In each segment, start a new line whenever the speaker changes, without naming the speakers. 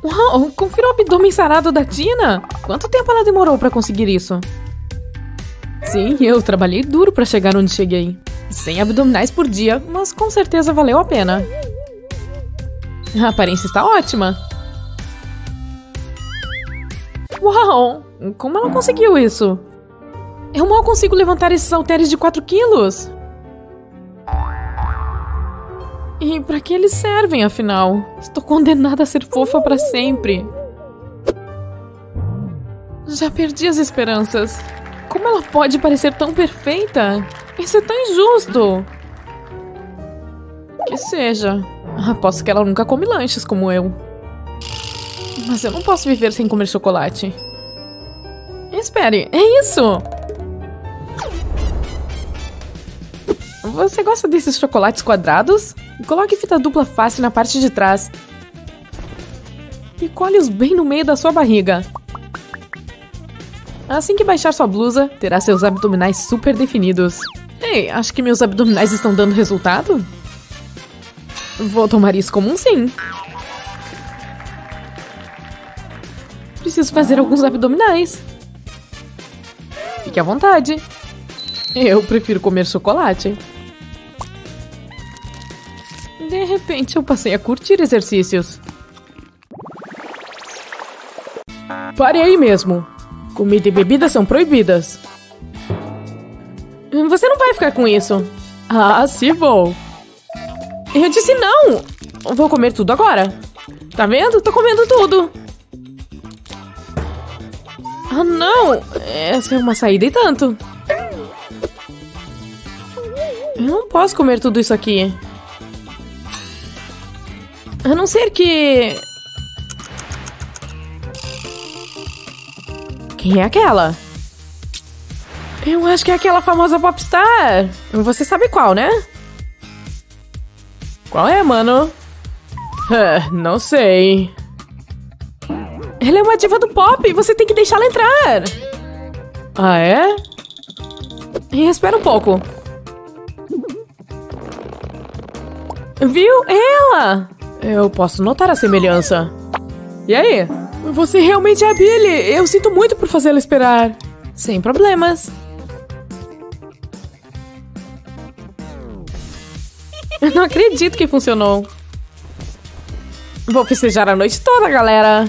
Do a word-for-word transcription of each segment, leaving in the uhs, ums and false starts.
Uau, confira o abdômen sarado da Tina. Quanto tempo ela demorou pra conseguir isso? Sim, eu trabalhei duro pra chegar onde cheguei. cem abdominais por dia, mas com certeza valeu a pena. A aparência está ótima. Uau! Como ela conseguiu isso? Eu mal consigo levantar esses halteres de quatro quilos. E pra que eles servem, afinal? Estou condenada a ser fofa pra sempre. Já perdi as esperanças. Como ela pode parecer tão perfeita? Isso é tão injusto. Que seja. Aposto que ela nunca come lanches como eu. Mas eu não posso viver sem comer chocolate. Espere, é isso! Você gosta desses chocolates quadrados? Coloque fita dupla face na parte de trás. E colhe-os bem no meio da sua barriga. Assim que baixar sua blusa, terá seus abdominais super definidos. Ei, acho que meus abdominais estão dando resultado? Vou tomar isso como um sim. Preciso fazer alguns abdominais. Fique à vontade. Eu prefiro comer chocolate. De repente, eu passei a curtir exercícios. Pare aí mesmo. Comida e bebida são proibidas. Você não vai ficar com isso. Ah, sim vou. Eu disse não. Vou comer tudo agora. Tá vendo? Tô comendo tudo. Ah, não. Essa é uma saída e tanto. Eu não posso comer tudo isso aqui. A não ser que... Quem é aquela? Eu acho que é aquela famosa popstar. Você sabe qual, né? Qual é, mano? Ah, não sei. Ela é uma diva do pop. Você tem que deixá-la entrar. Ah, é? E espera um pouco. Viu? Ela! Eu posso notar a semelhança. E aí? Você realmente é a Billy. Eu sinto muito por fazê-la esperar. Sem problemas. Eu não acredito que funcionou. Vou festejar a noite toda, galera.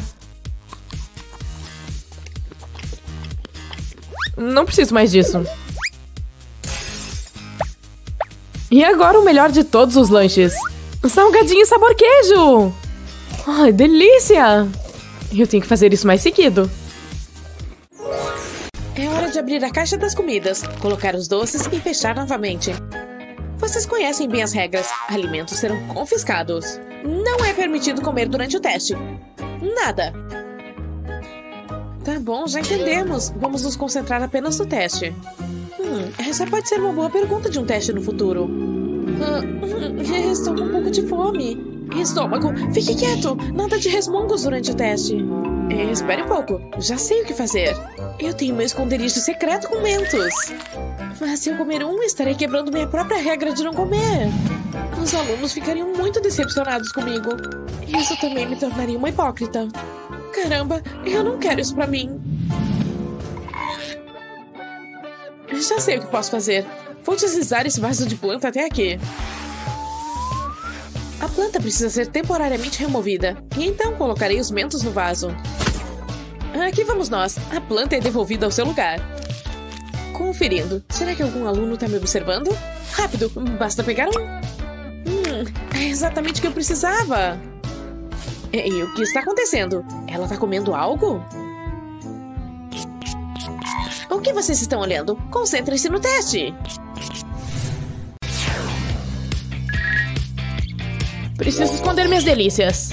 Não preciso mais disso. E agora o melhor de todos os lanches. Salgadinho sabor queijo. Ai, delícia. Eu tenho que fazer isso mais seguido. É hora de abrir a caixa das comidas, colocar os doces e fechar novamente. Vocês conhecem bem as regras. Alimentos serão confiscados. Não é permitido comer durante o teste. Nada. Tá bom, já entendemos. Vamos nos concentrar apenas no teste. Hum, essa pode ser uma boa pergunta de um teste no futuro. Uh, estou com um pouco de fome. Estômago, fique quieto. Nada de resmungos durante o teste. É, espere um pouco. Já sei o que fazer. Eu tenho meu esconderijo secreto com mentos. Mas se eu comer um, estarei quebrando minha própria regra de não comer. Os alunos ficariam muito decepcionados comigo. Isso também me tornaria uma hipócrita. Caramba, eu não quero isso pra mim. Já sei o que posso fazer. Vou deslizar esse vaso de planta até aqui. A planta precisa ser temporariamente removida. E então colocarei os mentos no vaso. Aqui vamos nós. A planta é devolvida ao seu lugar. Conferindo. Será que algum aluno está me observando? Rápido, basta pegar um. Hum, é exatamente o que eu precisava. E o que está acontecendo? Ela está comendo algo? O que vocês estão olhando? Concentrem-se no teste. Preciso esconder minhas delícias.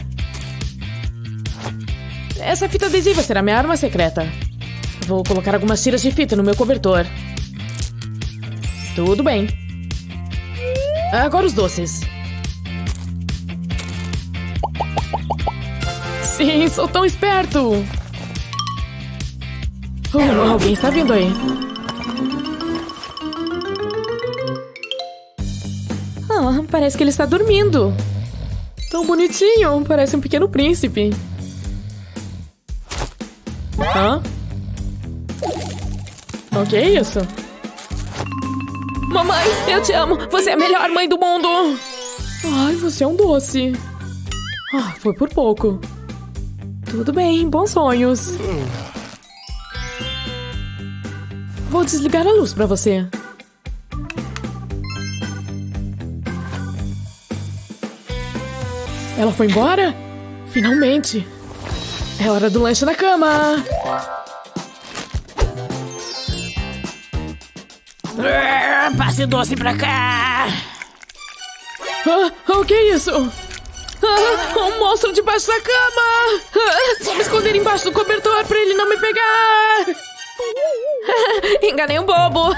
Essa fita adesiva será minha arma secreta. Vou colocar algumas tiras de fita no meu cobertor. Tudo bem. Agora os doces. Sim, sou tão esperto. Oh, alguém está vindo aí. Ah, parece que ele está dormindo. Tão bonitinho, parece um pequeno príncipe. Hã? O que é isso? Mamãe, eu te amo. Você é a melhor mãe do mundo. Ai, você é um doce. Ah, foi por pouco. Tudo bem, bons sonhos. Vou desligar a luz pra você. Ela foi embora? Finalmente. É hora do lanche na cama. Ah, passe o doce pra cá. Ah, o que é isso? Ah, um monstro debaixo da cama. Ah, vou me esconder embaixo do cobertor pra ele não me pegar. Enganei um bobo.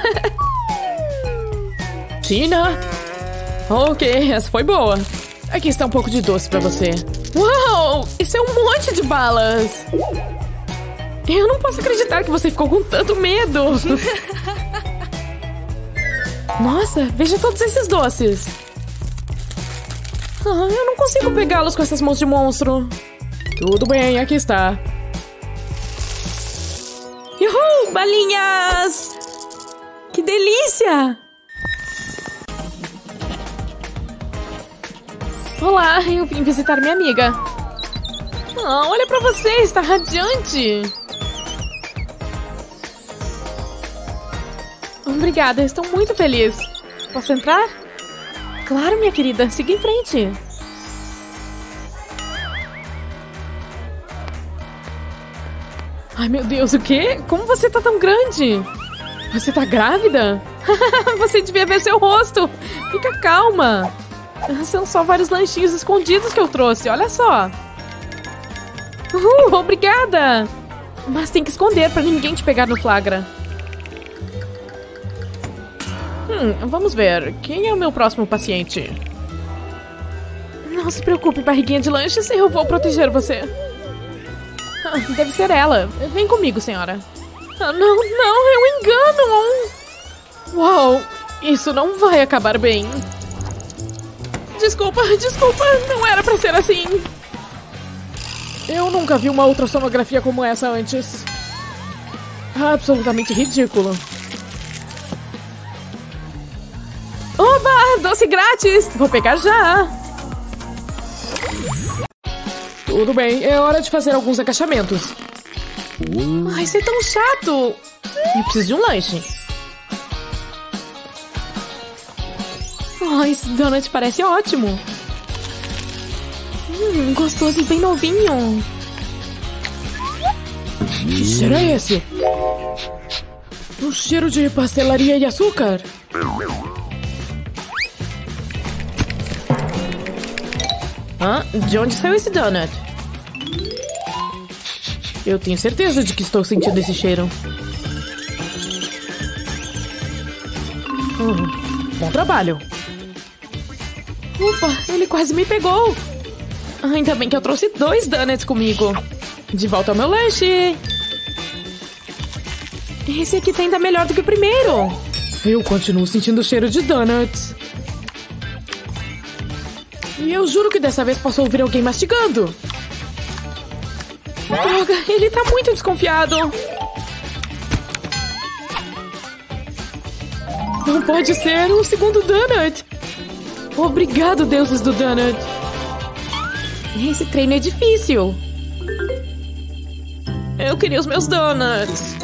Tina. Ok, essa foi boa. Aqui está um pouco de doce pra você. Uau, isso é um monte de balas. Eu não posso acreditar que você ficou com tanto medo. Nossa, veja todos esses doces. Ah, eu não consigo pegá-los com essas mãos de monstro. Tudo bem, aqui está. Uhul, balinhas! Que delícia! Olá, eu vim visitar minha amiga. Ah, olha pra você, está radiante. Obrigada, estou muito feliz. Posso entrar? Claro, minha querida, siga em frente. Ai, meu Deus, o quê? Como você tá tão grande? Você tá grávida? Você devia ver seu rosto. Fica calma. São só vários lanchinhos escondidos que eu trouxe, olha só. Uhul, obrigada. Mas tem que esconder pra ninguém te pegar no flagra. Hum, vamos ver. Quem é o meu próximo paciente? Não se preocupe, barriguinha de lanches, eu vou proteger você. Ah, deve ser ela. Vem comigo, senhora. Ah, não, não, é um engano. Uau, isso não vai acabar bem. Desculpa, desculpa, não era pra ser assim. Eu nunca vi uma ultrassonografia como essa antes. Absolutamente ridículo. Oba, doce grátis! Vou pegar já. Tudo bem, é hora de fazer alguns agachamentos. Ai, isso é tão chato. Eu preciso de um lanche. Oh, esse donut parece ótimo. Hum, gostoso e bem novinho. Que cheiro é esse? Um cheiro de pastelaria e açúcar. Hã? De onde saiu esse donut? Eu tenho certeza de que estou sentindo esse cheiro. Hum, bom trabalho. Ufa, ele quase me pegou. Ainda bem que eu trouxe dois donuts comigo. De volta ao meu lanche. Esse aqui tá ainda melhor do que o primeiro. Eu continuo sentindo o cheiro de donuts. E eu juro que dessa vez posso ouvir alguém mastigando. Droga, ele tá muito desconfiado. Não pode ser um segundo donut. Obrigado, deuses do donut. Esse treino é difícil. Eu queria os meus donuts.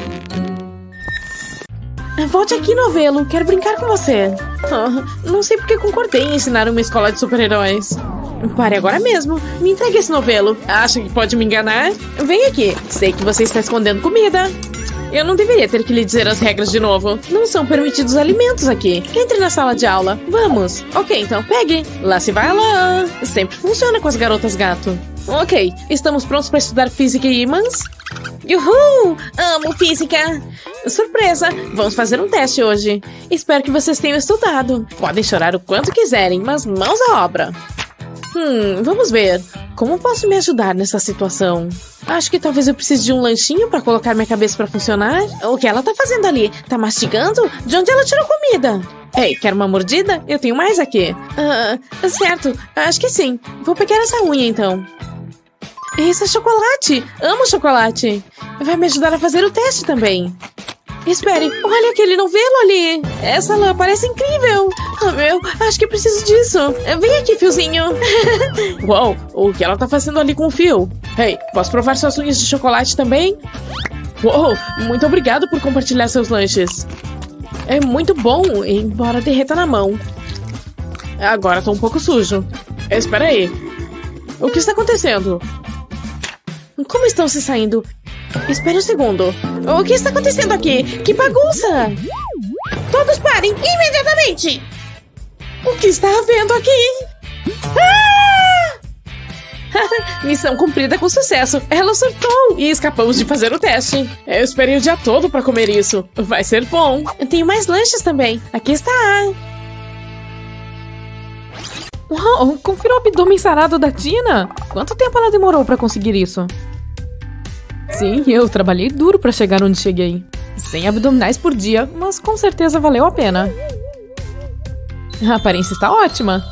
Volte aqui, novelo. Quero brincar com você. Oh, não sei porque concordei em ensinar uma escola de super-heróis. Pare agora mesmo. Me entregue esse novelo. Acha que pode me enganar? Vem aqui. Sei que você está escondendo comida. Eu não deveria ter que lhe dizer as regras de novo. Não são permitidos alimentos aqui. Entre na sala de aula. Vamos. Ok, então pegue. Lá se vai ela. Sempre funciona com as garotas gato. Ok, estamos prontos para estudar física e ímãs? Uhul! Amo física! Surpresa! Vamos fazer um teste hoje. Espero que vocês tenham estudado. Podem chorar o quanto quiserem, mas mãos à obra. Hum, vamos ver. Como posso me ajudar nessa situação? Acho que talvez eu precise de um lanchinho para colocar minha cabeça para funcionar. O que ela tá fazendo ali? Tá mastigando? De onde ela tirou comida? Ei, quer uma mordida? Eu tenho mais aqui. Ah, certo. Acho que sim. Vou pegar essa unha, então. Isso é chocolate! Amo chocolate! vai me ajudar a fazer o teste também. Espere, olha aquele novelo ali. Essa lã parece incrível. Oh, meu, acho que preciso disso. Vem aqui, fiozinho. Uau, o que ela tá fazendo ali com o fio? Hey, posso provar suas unhas de chocolate também? Uou, muito obrigado por compartilhar seus lanches. É muito bom, embora derreta na mão. Agora tô um pouco sujo. Espera aí. O que está acontecendo? Como estão se saindo? Espere um segundo. O que está acontecendo aqui? Que bagunça! Todos parem imediatamente! O que está havendo aqui? Ah! Missão cumprida com sucesso. Ela surtou e escapamos de fazer o teste. Eu esperei o dia todo para comer isso. Vai ser bom. Eu tenho mais lanches também. Aqui está.
Uau, confira o abdômen sarado da Tina. Quanto tempo ela demorou para conseguir isso? Sim, eu trabalhei duro para chegar onde cheguei. cem abdominais por dia, mas com certeza valeu a pena. A aparência está ótima.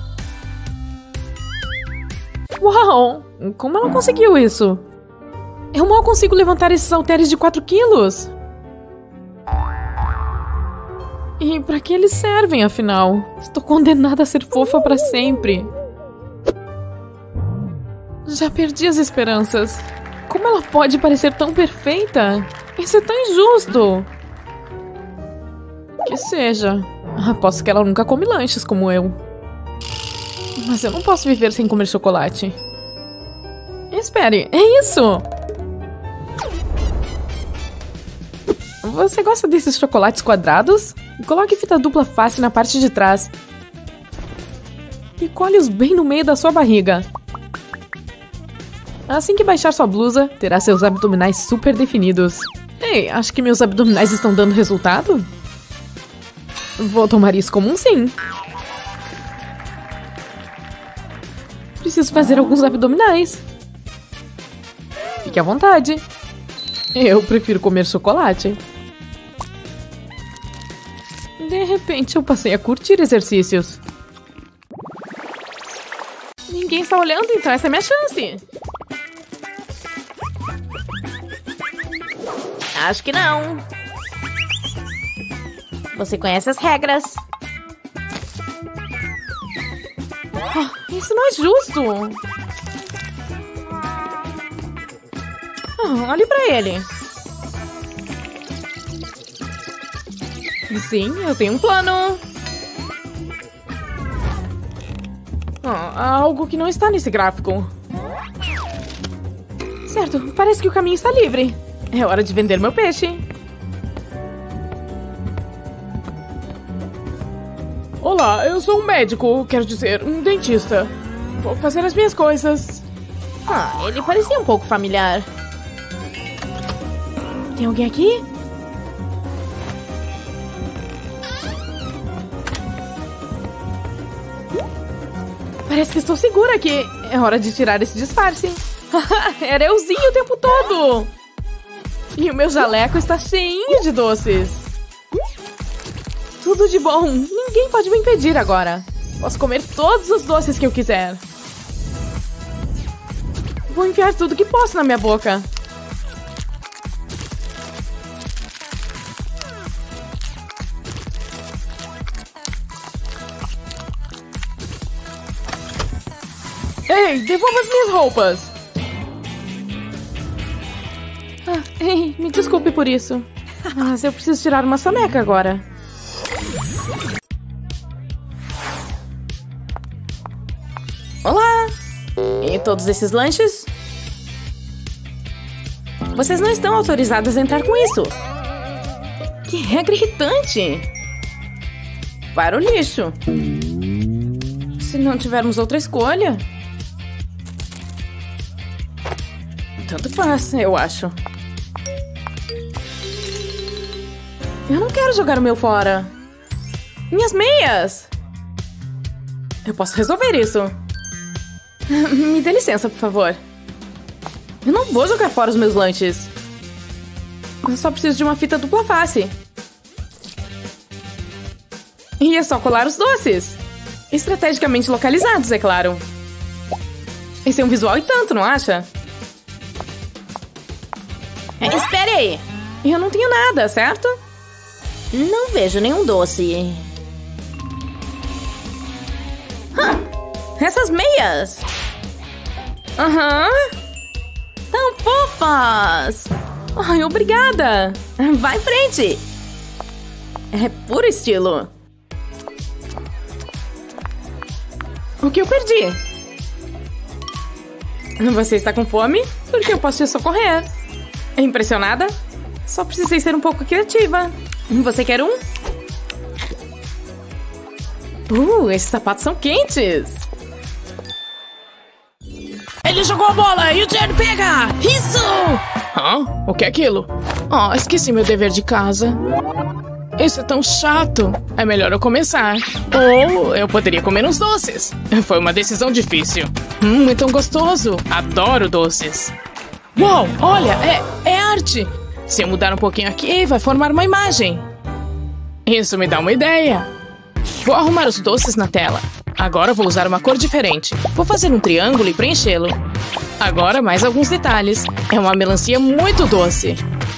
Uau! Como ela conseguiu isso? Eu mal consigo levantar esses halteres de quatro quilos. E para que eles servem, afinal? Estou condenada a ser fofa para sempre. Já perdi as esperanças. Como ela pode parecer tão perfeita? Isso é tão injusto. Que seja. Aposto que ela nunca come lanches como eu. Mas eu não posso viver sem comer chocolate. Espere, é isso! Você gosta desses chocolates quadrados? Coloque fita dupla face na parte de trás. E colhe-os bem no meio da sua barriga. Assim que baixar sua blusa, terá seus abdominais super definidos. Ei, acho que meus abdominais estão dando resultado? Vou tomar isso como um sim. Preciso fazer alguns abdominais. Fique à vontade. Eu prefiro comer chocolate. De repente, eu passei a curtir exercícios. Ninguém está olhando, então essa é a minha chance.
Acho que não. Você conhece as regras.
Oh, isso não é justo. Oh, olhe pra ele. Sim, eu tenho um plano. Oh, há algo que não está nesse gráfico. Certo, parece que o caminho está livre. É hora de vender meu peixe. Olá, eu sou um médico, quero dizer, um dentista. Vou fazer as minhas coisas.
Ah, ele parecia um pouco familiar.
Tem alguém aqui? Parece que estou segura aqui. É hora de tirar esse disfarce. Era euzinho o tempo todo. E o meu jaleco está cheinho de doces. Tudo de bom. Ninguém pode me impedir agora. Posso comer todos os doces que eu quiser. Vou enfiar tudo que posso na minha boca. Ei, devolva as minhas roupas. Ah, ei, me desculpe por isso. Mas eu preciso tirar uma soneca agora.
Olá! E todos esses lanches? Vocês não estão autorizadas a entrar com isso. Que regra irritante! Para o lixo. Se não tivermos outra escolha... Tanto faz, eu acho. Eu não quero jogar o meu fora. Minhas meias! Eu posso resolver isso. Me dê licença, por favor. Eu não vou jogar fora os meus lanches. Eu só preciso de uma fita dupla face. E é só colar os doces. Estrategicamente localizados, é claro. Esse é um visual e tanto, não acha? Espere aí.
Eu não tenho nada, certo?
Não vejo nenhum doce. Hã? Essas meias!
Aham.
Tão fofas!
Ai, obrigada.
Vai em frente! É puro estilo.
O que eu perdi? Você está com fome? Porque eu posso te socorrer. Impressionada? Só precisei ser um pouco criativa. Você quer um? Uh, esses sapatos são quentes.
Ele jogou a bola e o Jerry pega! Isso!
Hã? O que é aquilo? Oh, esqueci meu dever de casa. Isso é tão chato. É melhor eu começar. Ou eu poderia comer uns doces. Foi uma decisão difícil. Hum, é tão gostoso. Adoro doces. Uau, olha, é, é arte. Se eu mudar um pouquinho aqui, vai formar uma imagem. Isso me dá uma ideia. Vou arrumar os doces na tela. Agora vou usar uma cor diferente. Vou fazer um triângulo e preenchê-lo. Agora mais alguns detalhes. É uma melancia muito doce.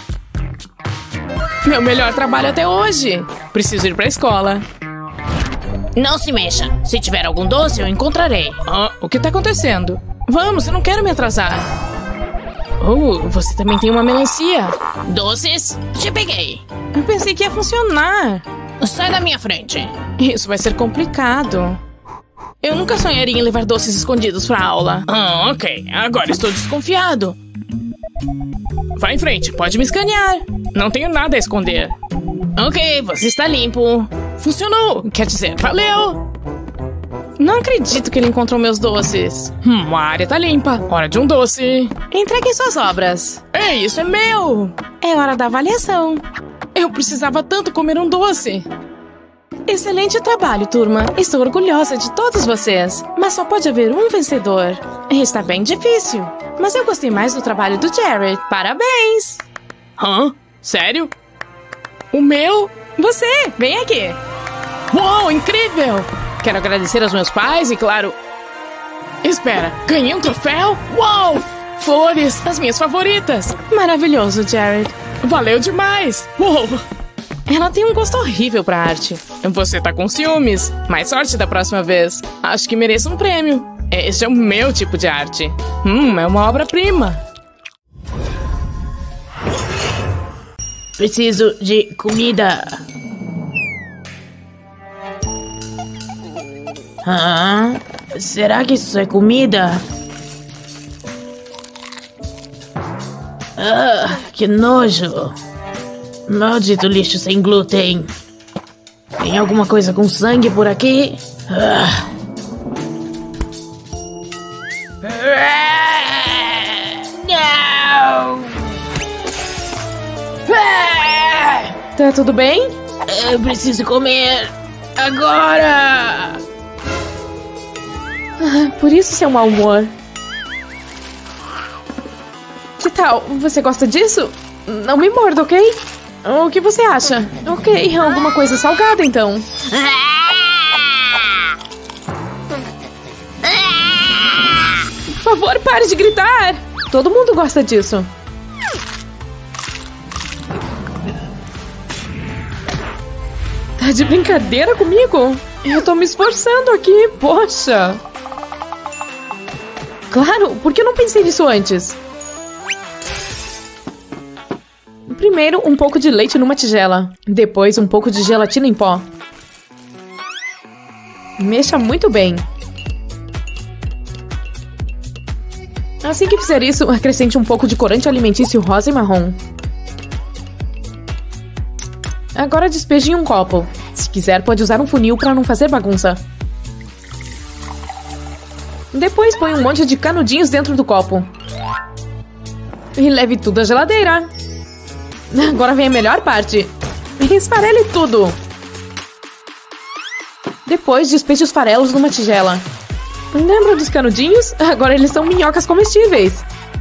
Meu melhor trabalho até hoje. Preciso ir pra escola.
Não se mexa. Se tiver algum doce, eu encontrarei.
Ah, o que tá acontecendo? Vamos, eu não quero me atrasar. Oh, você também tem uma melancia.
Doces? Te peguei.
Eu pensei que ia funcionar.
Sai da minha frente.
Isso vai ser complicado. Eu nunca sonharia em levar doces escondidos pra aula.
Ah, ok. Agora estou desconfiado.
Vai em frente, pode me escanear. Não tenho nada a esconder.
Ok, você está limpo.
Funcionou, quer dizer, valeu. Não acredito que ele encontrou meus doces. Hum, a área tá limpa. Hora de um doce. Entreguem suas obras. Ei, isso é meu. É hora da avaliação. Eu precisava tanto comer um doce. Excelente trabalho, turma. Estou orgulhosa de todos vocês. Mas só pode haver um vencedor. Está bem difícil. Mas eu gostei mais do trabalho do Jared. Parabéns! Hã? Sério? O meu? Você, vem aqui. Uau, incrível! Quero agradecer aos meus pais e, claro... Espera, ganhei um troféu? Uau! Flores, as minhas favoritas. Maravilhoso, Jared. Valeu demais! Uou! Ela tem um gosto horrível pra arte. Você tá com ciúmes. Mais sorte da próxima vez. Acho que mereço um prêmio. Este é o meu tipo de arte. Hum, é uma obra-prima.
Preciso de comida. Ah, será que isso é comida? Ah, que nojo. Maldito lixo sem glúten. Tem alguma coisa com sangue por aqui? Ah. Não!
Tá tudo bem?
Eu preciso comer agora!
Ah, por isso seu mau humor. Que tal? Você gosta disso? Não me morda, ok? O que você acha? Ok, alguma coisa salgada, então. Por favor, pare de gritar! Todo mundo gosta disso. Tá de brincadeira comigo? Eu tô me esforçando aqui, poxa! Claro, por que eu não pensei nisso antes? Primeiro, um pouco de leite numa tigela. Depois, um pouco de gelatina em pó. Mexa muito bem. Assim que fizer isso, acrescente um pouco de corante alimentício rosa e marrom. Agora despeje em um copo. Se quiser, pode usar um funil para não fazer bagunça. Depois, põe um monte de canudinhos dentro do copo. E leve tudo à geladeira. Agora vem a melhor parte. Esfarele tudo. Depois, despeje os farelos numa tigela. Lembra dos canudinhos? Agora eles são minhocas comestíveis.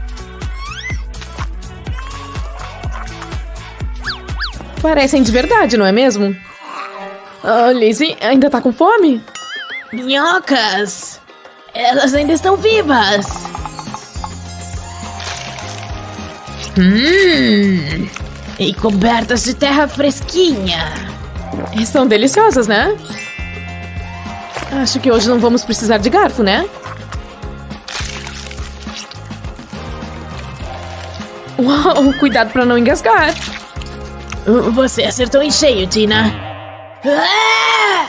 Parecem de verdade, não é mesmo? Oh, Lizzie, ainda tá com fome?
Minhocas! Elas ainda estão vivas!
Hum, e cobertas de terra fresquinha. Estão deliciosas, né? Acho que hoje não vamos precisar de garfo, né? Uau, cuidado pra não engasgar. Você acertou em cheio, Tina. Ah!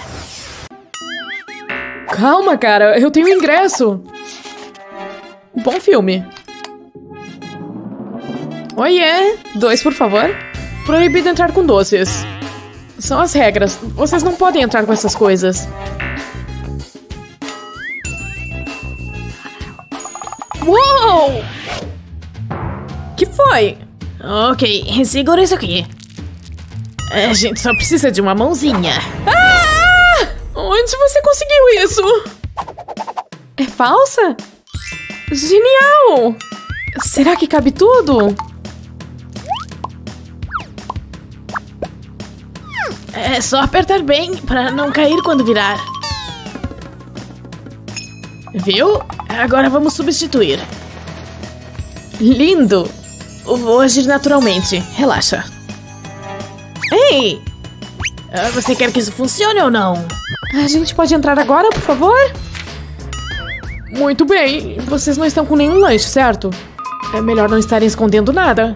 Calma, cara, eu tenho ingresso. Bom filme. Oiê, dois, por favor. Proibido entrar com doces. São as regras, vocês não podem entrar com essas coisas. Uou! Que foi? Ok, segura isso aqui. A gente só precisa de uma mãozinha. Ah! Onde você conseguiu isso? É falsa? Genial! Será que cabe tudo? É só apertar bem para não cair quando virar. Viu? Agora vamos substituir. Lindo! Vou agir naturalmente. Relaxa. Ei! Você quer que isso funcione ou não? A gente pode entrar agora, por favor? Muito bem. Vocês não estão com nenhum lanche, certo? É melhor não estarem escondendo nada.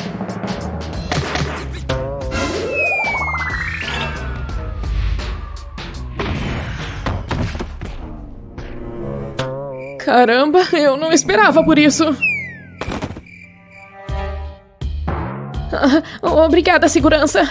Caramba, eu não esperava por isso. Ah, obrigada, segurança.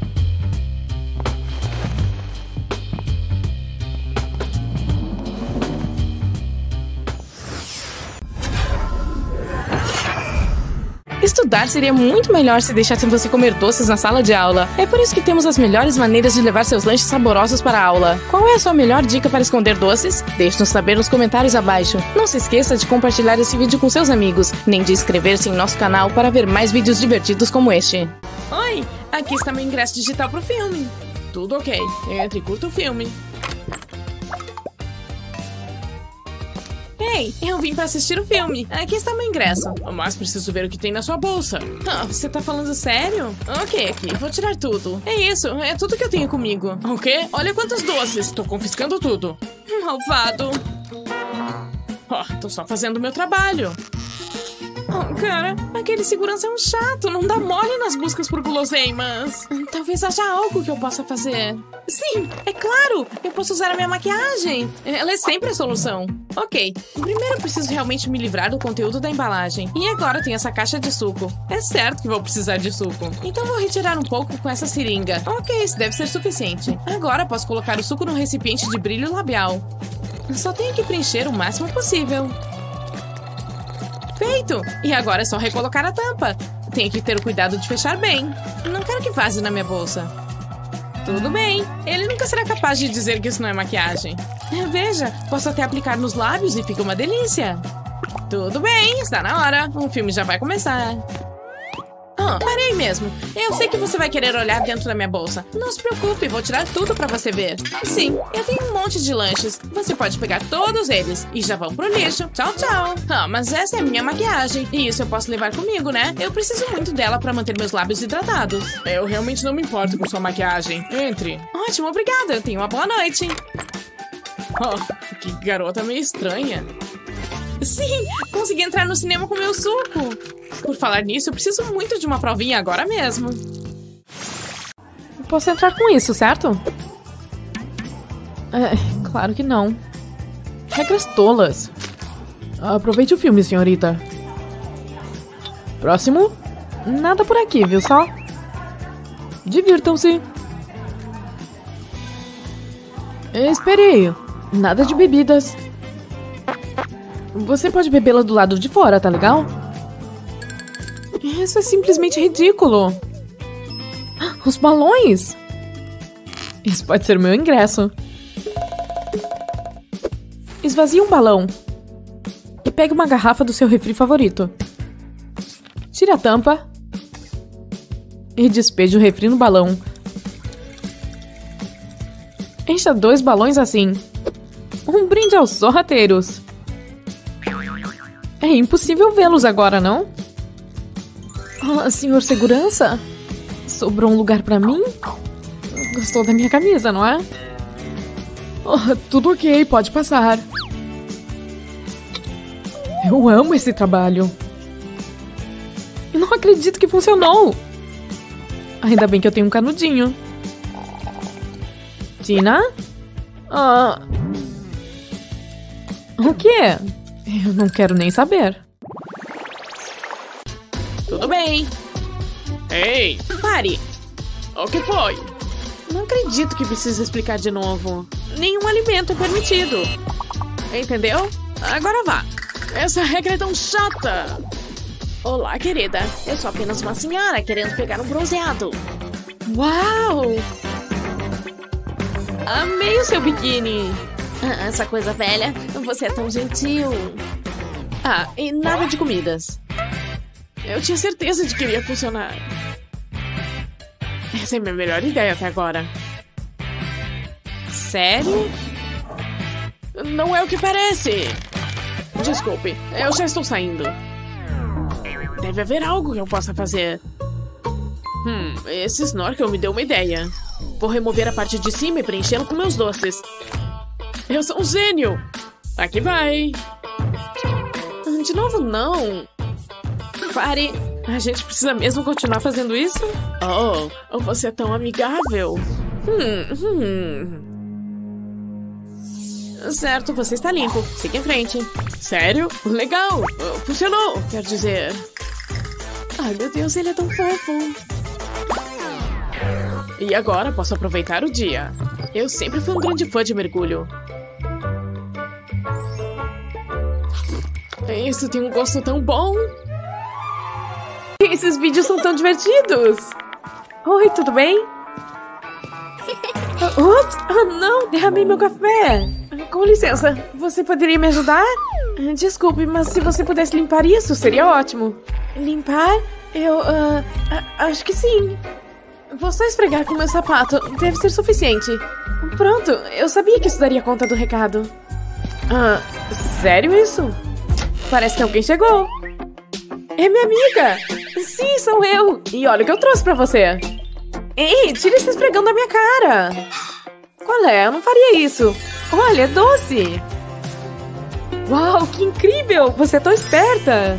Estudar seria muito melhor se deixassem você comer doces na sala de aula. É por isso que temos as melhores maneiras de levar seus lanches saborosos para a aula. Qual é a sua melhor dica para esconder doces? Deixe-nos saber nos comentários abaixo. Não se esqueça de compartilhar esse vídeo com seus amigos, nem de inscrever-se em nosso canal para ver mais vídeos divertidos como este. Oi, aqui está meu ingresso digital pro filme. Tudo ok, entre e curta o filme. Ei, eu vim pra assistir o filme. Aqui está meu ingresso. Mas preciso ver o que tem na sua bolsa. Ah, você tá falando sério? Ok, aqui, vou tirar tudo. É isso, é tudo que eu tenho comigo. O quê? Olha quantos doces. Tô confiscando tudo. Malvado. Oh, tô só fazendo o meu trabalho. Oh, cara, aquele segurança é um chato. Não dá mole nas buscas por guloseimas. Talvez haja algo que eu possa fazer. Sim, é claro. Eu posso usar a minha maquiagem. Ela é sempre a solução. Ok, primeiro eu preciso realmente me livrar do conteúdo da embalagem. E agora tem essa caixa de suco. É certo que vou precisar de suco. Então vou retirar um pouco com essa seringa. Ok, isso deve ser suficiente. Agora posso colocar o suco no recipiente de brilho labial. Só tenho que preencher o máximo possível. Feito! E agora é só recolocar a tampa. Tenho que ter o cuidado de fechar bem. Não quero que vaze na minha bolsa. Tudo bem. Ele nunca será capaz de dizer que isso não é maquiagem. Veja, posso até aplicar nos lábios e fica uma delícia. Tudo bem, está na hora. O filme já vai começar. Ah, parei mesmo. Eu sei que você vai querer olhar dentro da minha bolsa. Não se preocupe, vou tirar tudo pra você ver. Sim, eu tenho um monte de lanches. Você pode pegar todos eles e já vão pro lixo. Tchau, tchau. Ah, mas essa é a minha maquiagem. E isso eu posso levar comigo, né? Eu preciso muito dela pra manter meus lábios hidratados. Eu realmente não me importo com sua maquiagem. Entre. Ótimo, obrigada. Tenha uma boa noite. Oh, que garota meio estranha. Sim, consegui entrar no cinema com meu suco. Por falar nisso, eu preciso muito de uma provinha agora mesmo. Posso entrar com isso, certo? É, claro que não. Regras tolas. Aproveite o filme, senhorita. Próximo? Nada por aqui, viu só? Divirtam-se. Espere aí. Nada de bebidas. Você pode bebê-la do lado de fora, tá legal? Isso é simplesmente ridículo. Os balões! Isso pode ser o meu ingresso. Esvazie um balão. E pegue uma garrafa do seu refri favorito. Tire a tampa. E despeje o refri no balão. Encha dois balões assim. Um brinde aos sorrateiros. É impossível vê-los agora, não? Ah, senhor segurança? Sobrou um lugar pra mim? Gostou da minha camisa, não é? Oh, tudo ok, pode passar. Eu amo esse trabalho. Eu não acredito que funcionou. Ainda bem que eu tenho um canudinho. Tina? Ah... O quê? Eu não quero nem saber.
Tudo bem. Ei, pare. O que foi? Não acredito que precisa explicar de novo. Nenhum alimento é permitido. Entendeu? Agora vá. Essa regra é tão chata. Olá, querida. Eu sou apenas uma senhora querendo pegar um bronzeado. Uau! Amei o seu biquíni. Ah, essa coisa velha. Você é tão gentil. Ah, e nada de comidas. Eu tinha certeza de que iria funcionar. Essa é a minha melhor ideia até agora. Sério? Não é o que parece. Desculpe, eu já estou saindo. Deve haver algo que eu possa fazer. Hum, esse snorkel me deu uma ideia. Vou remover a parte de cima e preenchê-lo com meus doces. Eu sou um gênio! Aqui vai! De novo, não! Pare! A gente precisa mesmo continuar fazendo isso? Oh, você é tão amigável! Hum, hum. Certo, você está limpo. Siga em frente. Sério? Legal! Funcionou! Quer dizer... Ai, meu Deus, ele é tão fofo! E agora posso aproveitar o dia. Eu sempre fui um grande fã de mergulho. Isso tem um gosto tão bom. Esses vídeos são tão divertidos. Oi, tudo bem? Ups! Oh, não! Derramei meu café. Com licença, você poderia me ajudar? Desculpe, mas se você pudesse limpar isso, seria ótimo. Limpar? Eu, uh, acho que sim. Vou só esfregar com meu sapato. Deve ser suficiente. Pronto, eu sabia que isso daria conta do recado. Ah, sério isso? Parece que alguém chegou. É minha amiga. Sim, sou eu. E olha o que eu trouxe pra você. Ei, tira esse esfregão da minha cara. Qual é? Eu não faria isso. Olha, é doce. Uau, que incrível. Você é tão esperta.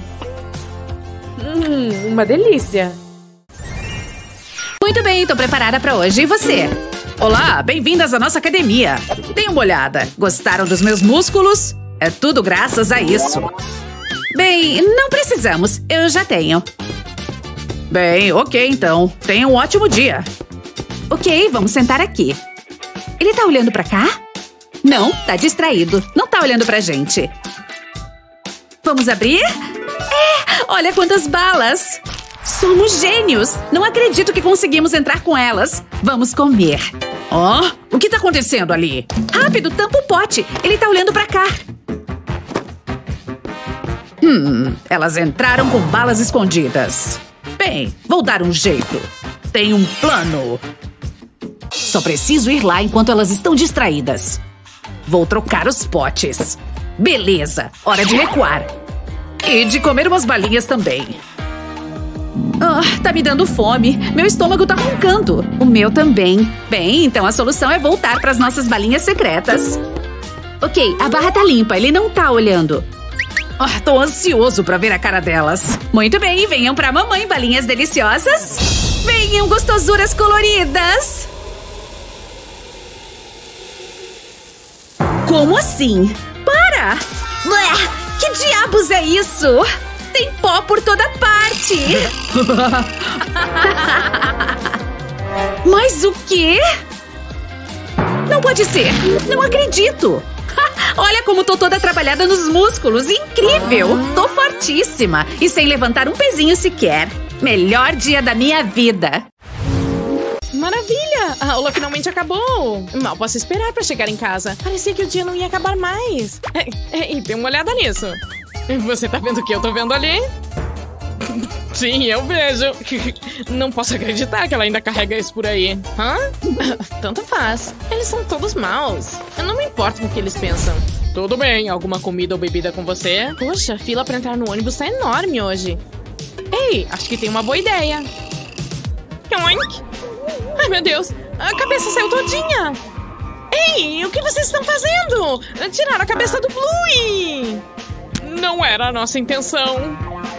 Hum, uma delícia.
Muito bem, tô preparada pra hoje. E você? Olá, bem-vindas à nossa academia. Deem uma olhada. Gostaram dos meus músculos? É tudo graças a isso. Bem, não precisamos. Eu já tenho. Bem, ok, então. Tenha um ótimo dia. Ok, vamos sentar aqui. Ele tá olhando pra cá? Não, tá distraído. Não tá olhando pra gente. Vamos abrir? É, olha quantas balas. Somos gênios! Não acredito que conseguimos entrar com elas. Vamos comer. Oh, o que tá acontecendo ali? Rápido, tampa o pote. Ele tá olhando pra cá. Hum, elas entraram com balas escondidas. Bem, vou dar um jeito. Tenho um plano. Só preciso ir lá enquanto elas estão distraídas. Vou trocar os potes. Beleza, hora de recuar. E de comer umas balinhas também. Oh, tá me dando fome. Meu estômago tá roncando. O meu também. Bem, então a solução é voltar pras nossas balinhas secretas. Ok, a barra tá limpa. Ele não tá olhando. Oh, tô ansioso pra ver a cara delas. Muito bem, venham pra mamãe, balinhas deliciosas. Venham, gostosuras coloridas. Como assim? Para! Ué, que diabos é isso? Tem pó por toda parte! Mas o quê? Não pode ser! Não acredito! Olha como tô toda trabalhada nos músculos! Incrível! Tô fortíssima! E sem levantar um pezinho sequer! Melhor dia da minha vida!
Maravilha! A aula finalmente acabou! Mal posso esperar pra chegar em casa. Parecia que o dia não ia acabar mais. É, é, e dê uma olhada nisso. Você tá vendo o que eu tô vendo ali? Sim, eu vejo. Não posso acreditar que ela ainda carrega isso por aí. Hã? Tanto faz. Eles são todos maus. Eu não me importo com o que eles pensam. Tudo bem, alguma comida ou bebida com você? Poxa, a fila pra entrar no ônibus tá enorme hoje.
Ei, acho que tem uma boa ideia. Oink. Ai, meu Deus, a cabeça saiu todinha. Ei, o que vocês estão fazendo? Tiraram a cabeça do Bluey. Não era a nossa intenção.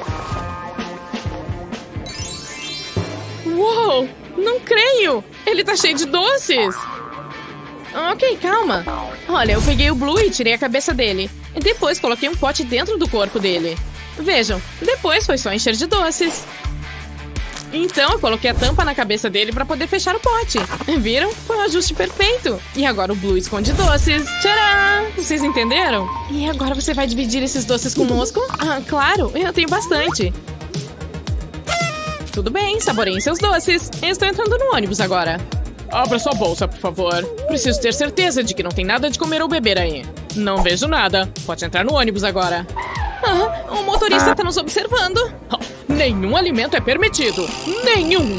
Uou, não creio. Ele tá cheio de doces. Ok, calma. Olha, eu peguei o Bluey e tirei a cabeça dele. E depois coloquei um pote dentro do corpo dele. Vejam, depois foi só encher de doces. Então eu coloquei a tampa na cabeça dele pra poder fechar o pote. Viram? Foi um ajuste perfeito. E agora o Bluey esconde doces. Tcharam! Vocês entenderam? E agora você vai dividir esses doces conosco? Ah, claro, eu tenho bastante. Tudo bem, saboreiem seus doces. Eu estou entrando no ônibus agora. Abra sua bolsa, por favor. Preciso ter certeza de que não tem nada de comer ou beber aí. Não vejo nada. Pode entrar no ônibus agora. Ah, o motorista está nos observando. Oh, nenhum alimento é permitido. Nenhum.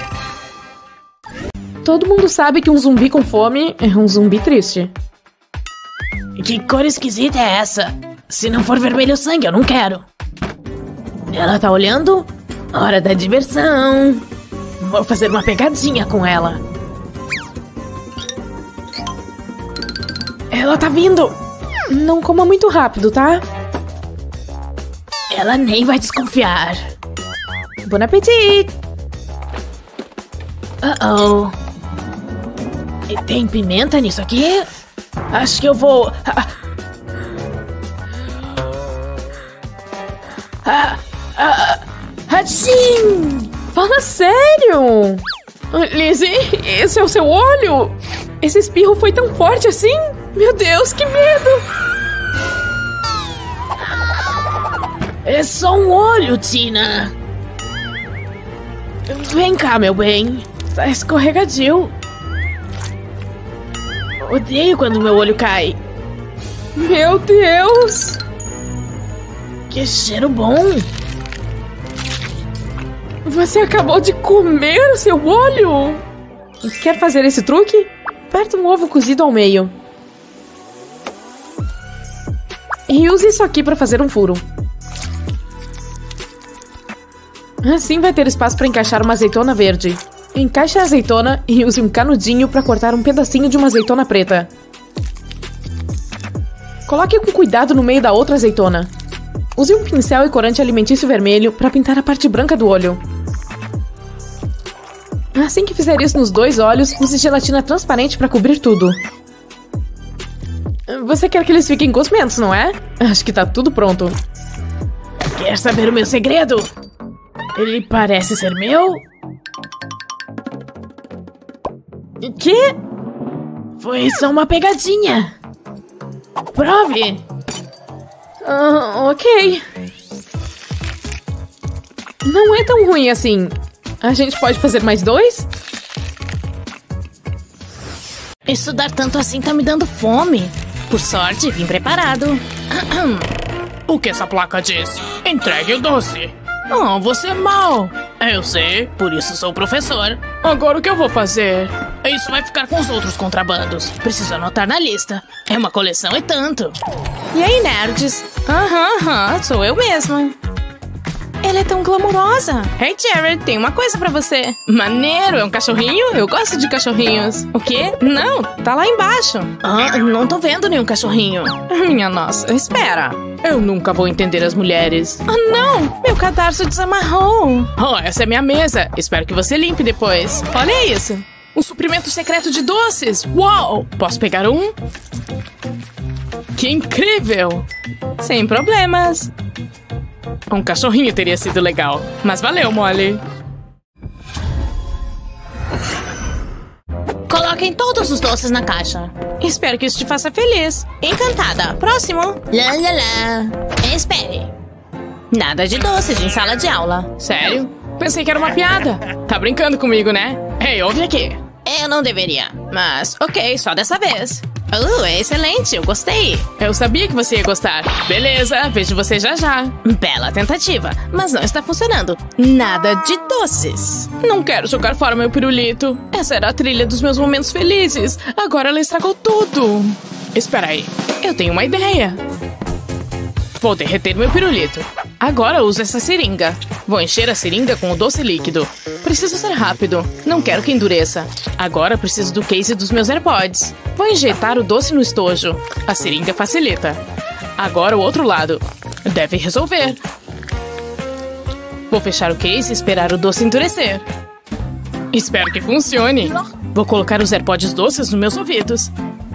Todo mundo sabe que um zumbi com fome é um zumbi triste.
Que cor esquisita é essa? Se não for vermelho sangue, eu não quero. Ela tá olhando? Hora da diversão. Vou fazer uma pegadinha com ela. Ela tá vindo.
Não coma muito rápido, tá?
Ela nem vai desconfiar.
Bon appetit!
Uh-oh. E tem pimenta nisso aqui? Acho que eu vou... Ah, ah, ah, Hachim!
Fala sério! Lizzie, esse é o seu olho? Esse espirro foi tão forte assim? Meu Deus, que medo!
É só um olho, Tina. Vem cá, meu bem. Tá escorregadio. Odeio quando meu olho cai.
Meu Deus!
Que cheiro bom!
Você acabou de comer o seu olho? Quer fazer esse truque? Aperta um ovo cozido ao meio. E use isso aqui para fazer um furo. Assim vai ter espaço para encaixar uma azeitona verde. Encaixe a azeitona e use um canudinho para cortar um pedacinho de uma azeitona preta. Coloque com cuidado no meio da outra azeitona. Use um pincel e corante alimentício vermelho para pintar a parte branca do olho. Assim que fizer isso nos dois olhos, use gelatina transparente para cobrir tudo. Você quer que eles fiquem gosmentos, não é? Acho que tá tudo pronto.
Quer saber o meu segredo? Ele parece ser meu?
Que?
Foi só uma pegadinha. Prove!
Uh, ok. Não é tão ruim assim. A gente pode fazer mais dois?
Estudar tanto assim tá me dando fome. Por sorte, vim preparado.
O que essa placa diz? Entregue o doce.
Oh, você é mau. Eu sei, por isso sou professor.
Agora o que eu vou fazer?
Isso vai ficar com os outros contrabandos. Preciso anotar na lista. É uma coleção e tanto.
E aí, nerds? Aham, aham, sou eu mesma. Ela é tão glamurosa. Hey, Jared, tem uma coisa pra você. Maneiro, é um cachorrinho? Eu gosto de cachorrinhos. O quê? Não, tá lá embaixo.
Ah, não tô vendo nenhum cachorrinho.
Minha nossa, espera. Eu nunca vou entender as mulheres. Ah, não! Meu cadarço desamarrou. Oh, essa é minha mesa. Espero que você limpe depois. Olha isso. Um suprimento secreto de doces. Uau! Posso pegar um? Que incrível! Sem problemas. Um cachorrinho teria sido legal. Mas valeu, Molly.
Coloquem todos os doces na caixa.
Espero que isso te faça feliz. Encantada. Próximo.
Lá, lá, lá. Espere. Nada de doces em sala de aula.
Sério? Pensei que era uma piada. Tá brincando comigo, né? Ei, ouve aqui.
Eu não deveria. Mas, ok, só dessa vez. Uh, é excelente, eu gostei.
Eu sabia que você ia gostar. Beleza, vejo você já já.
Bela tentativa, mas não está funcionando. Nada de doces.
Não quero jogar fora meu pirulito. Essa era a trilha dos meus momentos felizes. Agora ela estragou tudo. Espera aí, eu tenho uma ideia.
Vou derreter meu pirulito. Agora uso essa seringa. Vou encher a seringa com o doce líquido. Preciso ser rápido. Não quero que endureça. Agora preciso do case dos meus AirPods. Vou injetar o doce no estojo. A seringa facilita. Agora o outro lado. Deve resolver. Vou fechar o case e esperar o doce endurecer. Espero que funcione. Vou colocar os AirPods doces nos meus ouvidos.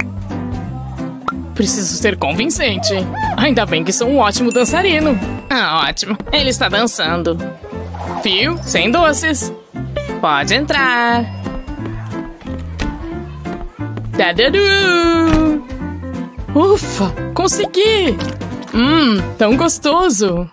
Preciso ser convincente. Ainda bem que sou um ótimo dançarino. Ah, ótimo. Ele está dançando. Fio, sem doces. Pode entrar. Dadadu. Ufa, consegui. Hum, tão gostoso.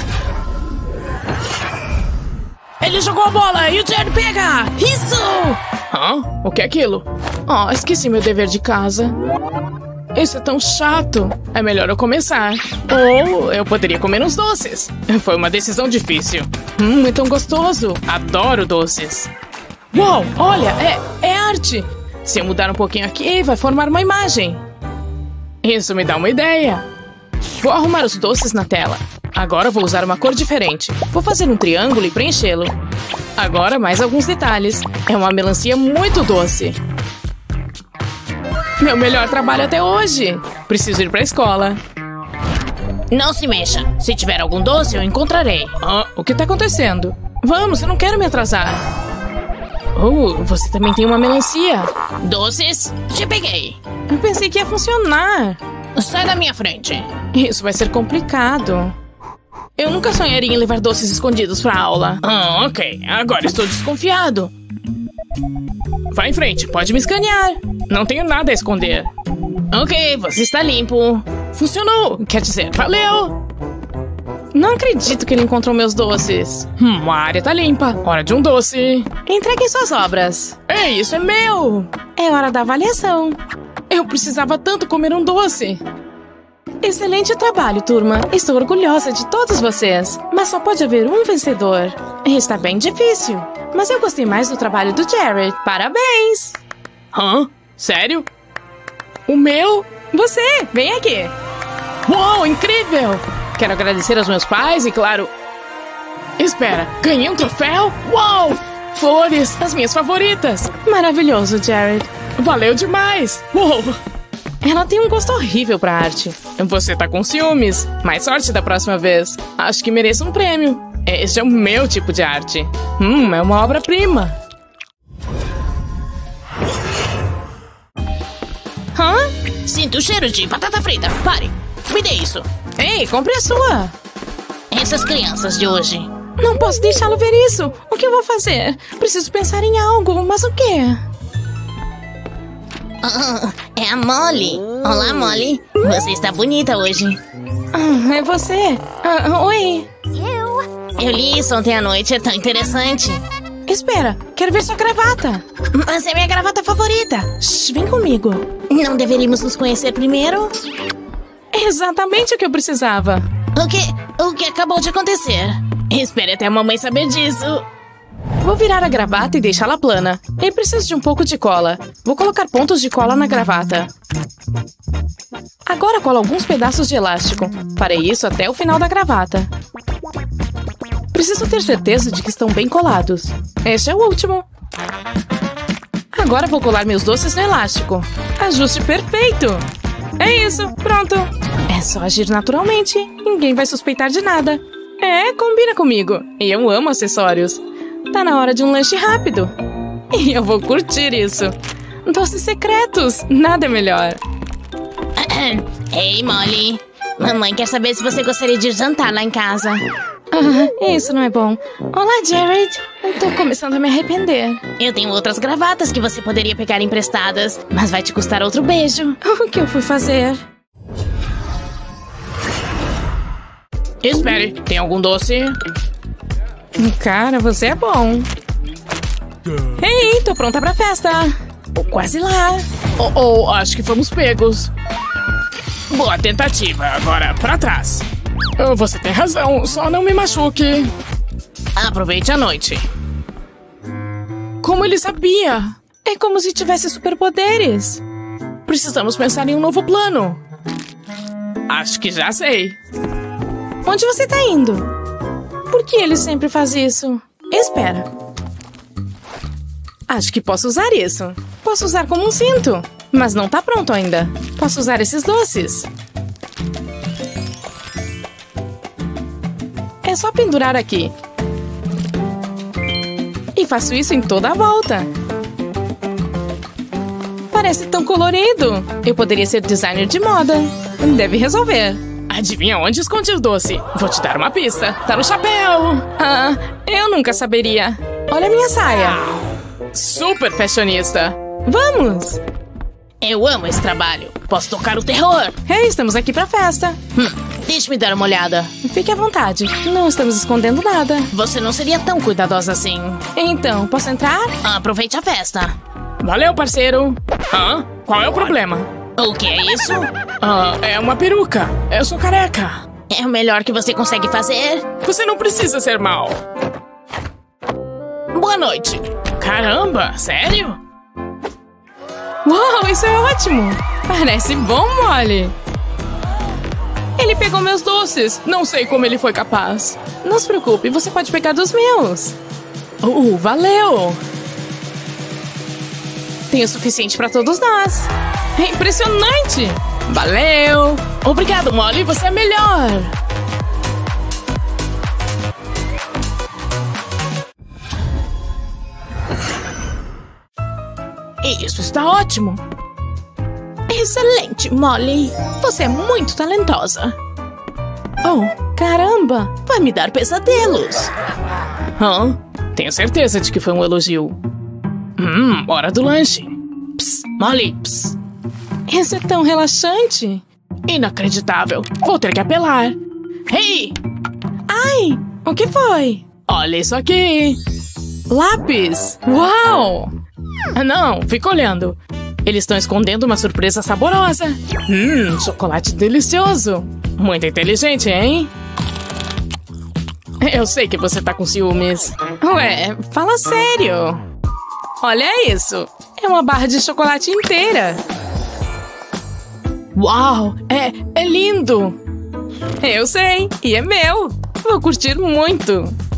Ele jogou a bola e o Jerry pega! Isso! Hã? O que é aquilo? Oh, esqueci meu dever de casa. Isso é tão chato. É melhor eu começar. Ou eu poderia comer uns doces. Foi uma decisão difícil. Hum, é tão gostoso. Adoro doces. Uau, olha, é, é arte. Se eu mudar um pouquinho aqui, vai formar uma imagem. Isso me dá uma ideia. Vou arrumar os doces na tela. Agora vou usar uma cor diferente. Vou fazer um triângulo e preenchê-lo. Agora mais alguns detalhes. É uma melancia muito doce. Meu melhor trabalho até hoje. Preciso ir para a escola. Não se mexa. Se tiver algum doce, eu encontrarei. Ah, o que está acontecendo? Vamos, eu não quero me atrasar. Oh, você também tem uma melancia. Doces? Te peguei. Eu pensei que ia funcionar. Sai da minha frente. Isso vai ser complicado. Eu nunca sonharia em levar doces escondidos pra aula. Ah, ok. Agora estou desconfiado. Vai em frente, pode me escanear. Não tenho nada a esconder. Ok, você está limpo. Funcionou, quer dizer, valeu. Não acredito que ele encontrou meus doces. Hum, a área tá limpa. Hora de um doce. Entreguem suas obras. Ei, isso é meu. É hora da avaliação. Eu precisava tanto comer um doce. Excelente trabalho, turma. Estou orgulhosa de todos vocês. Mas só pode haver um vencedor. Está bem difícil. Mas eu gostei mais do trabalho do Jared. Parabéns! Hã? Sério? O meu? Você, vem aqui. Uau, incrível! Quero agradecer aos meus pais e, claro... Espera, ganhei um troféu? Uau! Flores, as minhas favoritas. Maravilhoso, Jared. Valeu demais! Uou! Ela tem um gosto horrível pra arte. Você tá com ciúmes. Mais sorte da próxima vez. Acho que mereço um prêmio. Este é o meu tipo de arte. Hum, é uma obra-prima. Hã? Sinto o cheiro de batata frita. Pare. Me dê isso. Ei, compre a sua. Essas crianças de hoje. Não posso deixá-lo ver isso. O que eu vou fazer? Preciso pensar em algo, mas o quê? Oh, é a Molly. Olá, Molly. Você está bonita hoje. Ah, é você? Ah, oi. Eu. Eu li isso ontem à noite. É tão interessante. Espera, quero ver sua gravata. Mas é minha gravata favorita. Shh, vem comigo. Não deveríamos nos conhecer primeiro? É exatamente o que eu precisava. O que? O que acabou de acontecer? Espere até a mamãe saber disso. Vou virar a gravata e deixá-la plana. E preciso de um pouco de cola. Vou colocar pontos de cola na gravata. Agora colo alguns pedaços de elástico. Farei isso até o final da gravata. Preciso ter certeza de que estão bem colados. Este é o último. Agora vou colar meus doces no elástico. Ajuste perfeito. É isso, pronto. É só agir naturalmente. Ninguém vai suspeitar de nada. É, combina comigo. E eu amo acessórios. Tá na hora de um lanche rápido. E eu vou curtir isso. Doces secretos, nada é melhor. Ei, Molly. Mamãe quer saber se você gostaria de jantar lá em casa. Ah, isso não é bom. Olá, Jared. Eu tô começando a me arrepender. Eu tenho outras gravatas que você poderia pegar emprestadas, mas vai te custar outro beijo. O que eu fui fazer? Espere, tem algum doce? Cara, você é bom. Ei, tô pronta pra festa. Oh, quase lá. Oh, oh, acho que fomos pegos. Boa tentativa, agora pra trás. Oh, você tem razão, só não me machuque. Aproveite a noite. Como ele sabia? É como se tivesse superpoderes. Precisamos pensar em um novo plano. Acho que já sei. Onde você tá indo? Por que ele sempre faz isso? Espera. Acho que posso usar isso. Posso usar como um cinto. Mas não tá pronto ainda. Posso usar esses doces. É só pendurar aqui. E faço isso em toda a volta. Parece tão colorido. Eu poderia ser designer de moda. Deve resolver. Adivinha onde escondi o doce? Vou te dar uma pista. Tá no chapéu. Ah, eu nunca saberia. Olha a minha saia. Super fashionista. Vamos! Eu amo esse trabalho. Posso tocar o terror. Hey, estamos aqui pra festa. Hum, deixe-me dar uma olhada. Fique à vontade. Não estamos escondendo nada. Você não seria tão cuidadosa assim. Então, posso entrar? Aproveite a festa. Valeu, parceiro. Hã? Qual é o problema? O que é isso? Ah, é uma peruca. Eu sou careca. É o melhor que você consegue fazer? Você não precisa ser mal. Boa noite. Caramba, sério? Uau, isso é ótimo! Parece bom, Molly! Ele pegou meus doces. Não sei como ele foi capaz. Não se preocupe, você pode pegar dos meus. Uh, valeu! Tem o suficiente para todos nós. É impressionante! Valeu! Obrigado, Molly, você é melhor! Isso está ótimo! Excelente, Molly! Você é muito talentosa! Oh, caramba! Vai me dar pesadelos! Hã? Tenho certeza de que foi um elogio. Hum, hora do lanche! Psst, Molly, psst. Isso é tão relaxante! Inacreditável! Vou ter que apelar! Hey! Ai! O que foi? Olha isso aqui! Lápis! Uau! Ah, não, fica olhando. Eles estão escondendo uma surpresa saborosa. Hum, chocolate delicioso. Muito inteligente, hein? Eu sei que você tá com ciúmes. Ué, fala sério. Olha isso. É uma barra de chocolate inteira. Uau, é, é lindo. Eu sei, e é meu. Vou curtir muito.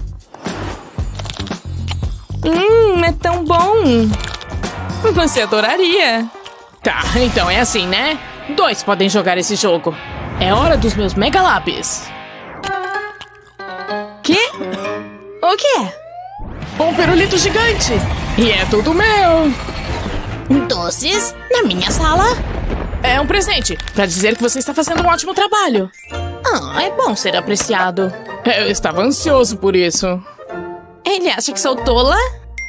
Hum, é tão bom. Você adoraria. Tá, então é assim, né? Dois podem jogar esse jogo. É hora dos meus mega lápis. Quê? O quê? Um pirulito gigante. E é tudo meu. Doces? Na minha sala? É um presente, pra dizer que você está fazendo um ótimo trabalho. Ah, é bom ser apreciado. Eu estava ansioso por isso. Ele acha que sou tola?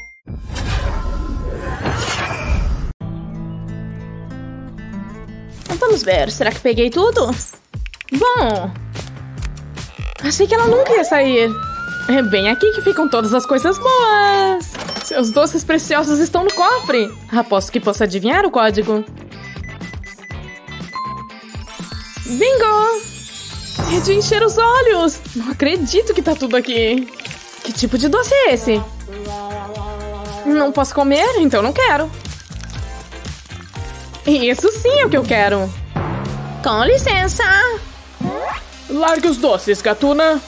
Vamos ver, será que peguei tudo? Bom, achei que ela nunca ia sair. É bem aqui que ficam todas as coisas boas. Seus doces preciosos estão no cofre. Aposto que posso adivinhar o código. Bingo! É de encher os olhos. Não acredito que tá tudo aqui. Que tipo de doce é esse? Não posso comer, então não quero. Isso sim é o que eu quero. Com licença. Largue os doces, gatuna.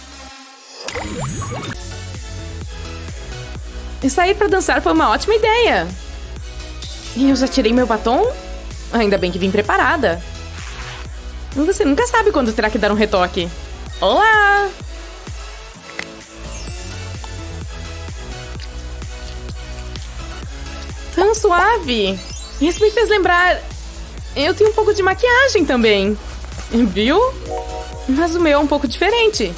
E sair pra dançar foi uma ótima ideia. E eu já tirei meu batom? Ainda bem que vim preparada. Você nunca sabe quando terá que dar um retoque. Olá! Tão suave. Isso me fez lembrar... Eu tenho um pouco de maquiagem também. Viu? Mas o meu é um pouco diferente.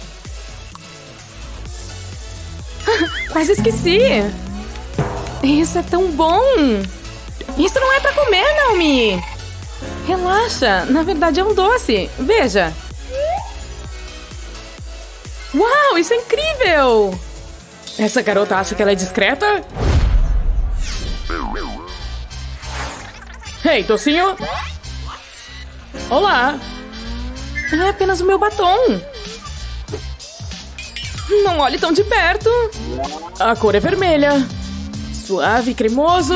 Quase esqueci. Isso é tão bom. Isso não é pra comer, Naomi. Relaxa. Na verdade é um doce. Veja. Uau, isso é incrível. Essa garota acha que ela é discreta? Ei, hey, docinho! Olá! É apenas o meu batom. Não olhe tão de perto. A cor é vermelha. Suave e cremoso.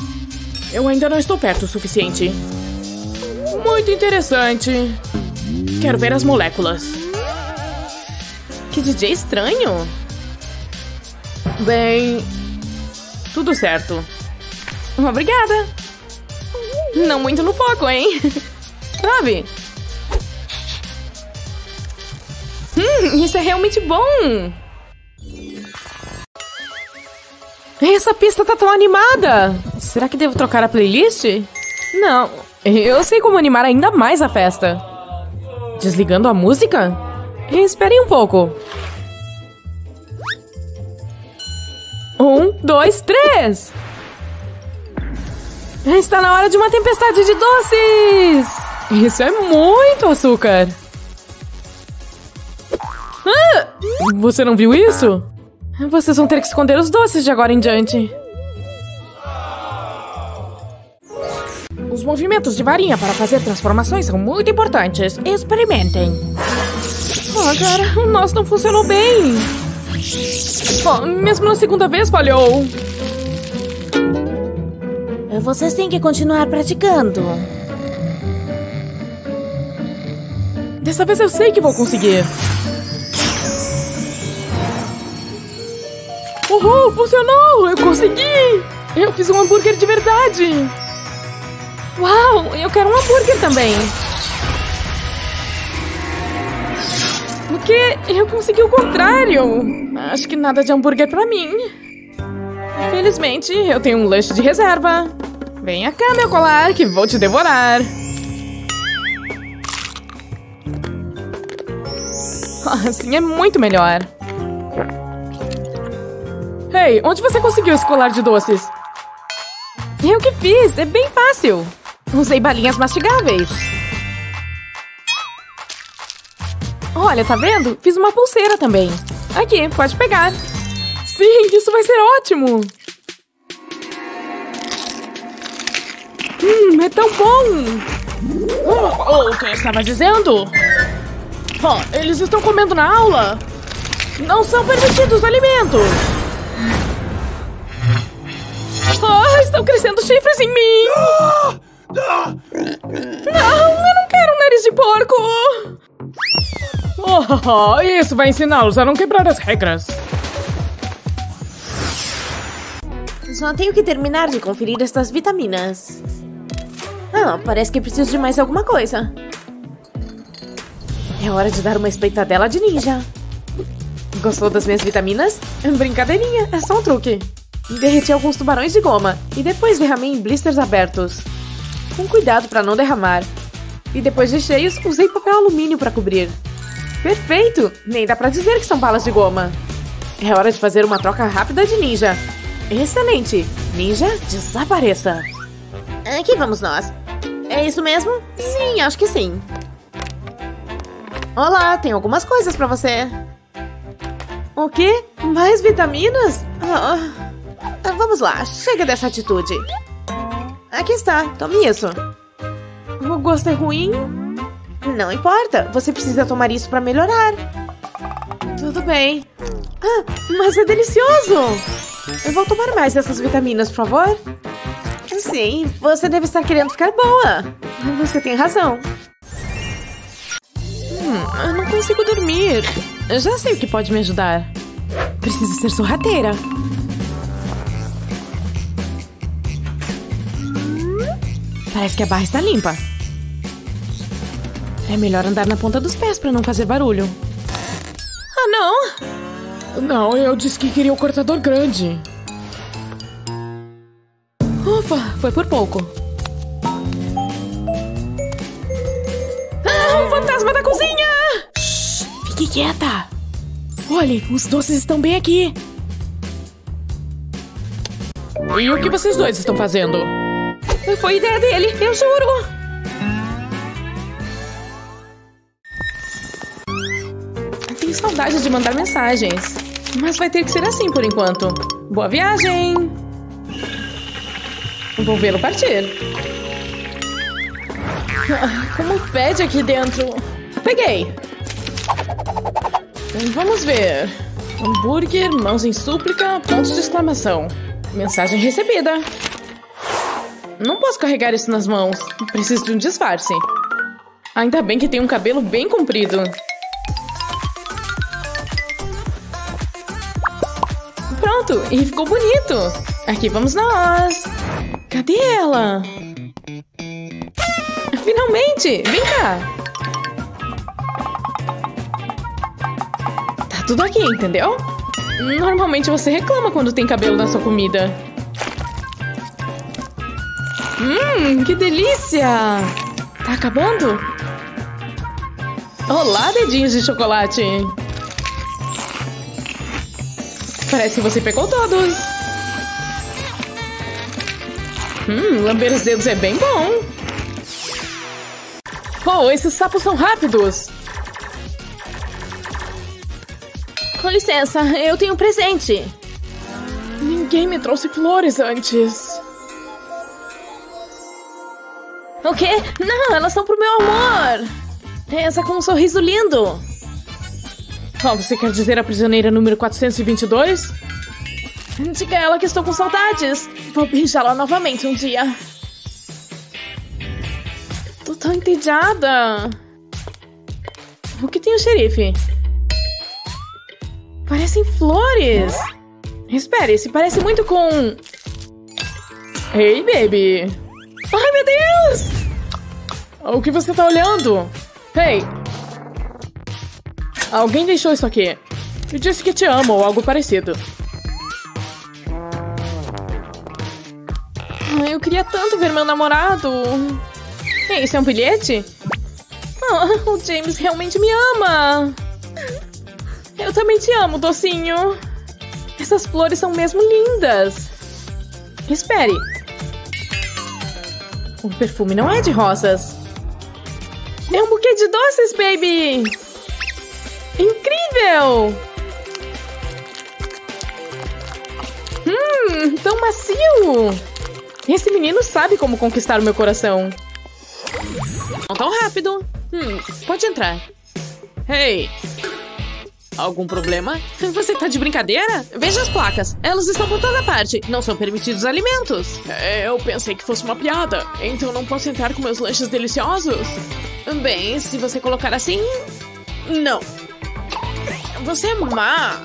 Eu ainda não estou perto o suficiente. Muito interessante. Quero ver as moléculas.
Que D J estranho.
Bem... tudo certo.
Obrigada. Não muito no foco, hein? Sabe? Hum, isso é realmente bom. Essa pista tá tão animada. Será que devo trocar a playlist? Não, eu sei como animar ainda mais a festa. Desligando a música? Esperem um pouco. Um, dois, três! Está na hora de uma tempestade de doces! Isso é muito açúcar! Ah! Você não viu isso? Vocês vão ter que esconder os doces de agora em diante.
Os movimentos de varinha para fazer transformações são muito importantes. Experimentem.
Oh, cara, o nosso não funcionou bem. Oh, mesmo na segunda vez falhou.
Vocês têm que continuar praticando.
Dessa vez eu sei que vou conseguir. Uhul, funcionou! Eu consegui! Eu fiz um hambúrguer de verdade! Uau, eu quero um hambúrguer também! O quê? Eu consegui o contrário! Acho que nada de hambúrguer pra mim. Felizmente, eu tenho um lanche de reserva. Venha cá, meu colar, que vou te devorar. Assim é muito melhor. Ei, onde você conseguiu esse colar de doces? Eu que fiz, é bem fácil. Usei balinhas mastigáveis. Olha, tá vendo? Fiz uma pulseira também. Aqui, pode pegar. Sim, isso vai ser ótimo. Hum, é tão bom.
Oh, o que eu estava dizendo? Oh, eles estão comendo na aula? Não são permitidos alimentos.
Oh, estão crescendo chifres em mim! Não, eu não quero um nariz de porco!
Oh, isso vai ensiná-los a não quebrar as regras.
Só tenho que terminar de conferir estas vitaminas. Ah, parece que preciso de mais alguma coisa. É hora de dar uma espreitadela de ninja. Gostou das minhas vitaminas?
Brincadeirinha, é só um truque. Derreti alguns tubarões de goma e depois derramei em blisters abertos. Com cuidado para não derramar. E depois de cheios, usei papel alumínio para cobrir. Perfeito! Nem dá pra dizer que são balas de goma. É hora de fazer uma troca rápida de ninja. Excelente! Ninja, desapareça!
Aqui vamos nós. É isso mesmo? Sim, acho que sim.
Olá, tem algumas coisas pra você. O quê? Mais vitaminas?
Oh. Vamos lá, chega dessa atitude. Aqui está, tome isso.
O gosto é ruim?
Não importa, você precisa tomar isso pra melhorar.
Tudo bem. Ah, mas é delicioso! Eu vou tomar mais dessas vitaminas, por favor?
Sim, você deve estar querendo ficar boa.
Você tem razão. Hum, eu não consigo dormir. Eu já sei o que pode me ajudar. Preciso ser sorrateira. Parece que a barra está limpa. É melhor andar na ponta dos pés para não fazer barulho. Ah, não!
Não, eu disse que queria um cortador grande.
Ufa, foi por pouco. Ah, um fantasma da cozinha! Shhh, fique quieta. Olhe, os doces estão bem aqui.
E o que vocês dois estão fazendo?
Foi ideia dele, eu juro. Tenho saudade de mandar mensagens. Mas vai ter que ser assim por enquanto. Boa viagem! Vou vê-lo partir. Ah, como fede aqui dentro. Peguei. Vamos ver. Hambúrguer, mãos em súplica, pontos de exclamação. Mensagem recebida. Não posso carregar isso nas mãos. Preciso de um disfarce. Ainda bem que tem um cabelo bem comprido. Pronto, e ficou bonito. Aqui vamos nós. Cadê ela? Finalmente, vem cá. Tá tudo aqui, entendeu? Normalmente você reclama quando tem cabelo na sua comida. Hum, que delícia! Tá acabando? Olá, dedinhos de chocolate! Parece que você pegou todos! Hum, lamber os dedos é bem bom! Oh, esses sapos são rápidos! Com licença, eu tenho um presente! Ninguém me trouxe flores antes! O quê? Não, elas são pro meu amor! Essa com um sorriso lindo! Oh, você quer dizer a prisioneira número quatrocentos e vinte e dois? Diga a ela que estou com saudades! Vou beijá-la novamente um dia! Tô tão entediada! O que tem o xerife? Parecem flores! Espere, se parece muito com... Hey, baby! Ai, meu Deus! O que você tá olhando? Hey! Alguém deixou isso aqui. Eu disse que te amo ou algo parecido. Ai, eu queria tanto ver meu namorado. Ei, isso é um bilhete? Oh, o James realmente me ama. Eu também te amo, docinho. Essas flores são mesmo lindas. Espere. O perfume não é de rosas. É um buquê de doces, baby! Incrível! Hum, tão macio! Esse menino sabe como conquistar o meu coração. Não tão rápido. Hum, pode entrar. Hey! Algum problema? Você tá de brincadeira? Veja as placas. Elas estão por toda parte. Não são permitidos alimentos. É, eu pensei que fosse uma piada. Então não posso entrar com meus lanches deliciosos? Bem, se você colocar assim... Não. Você é má.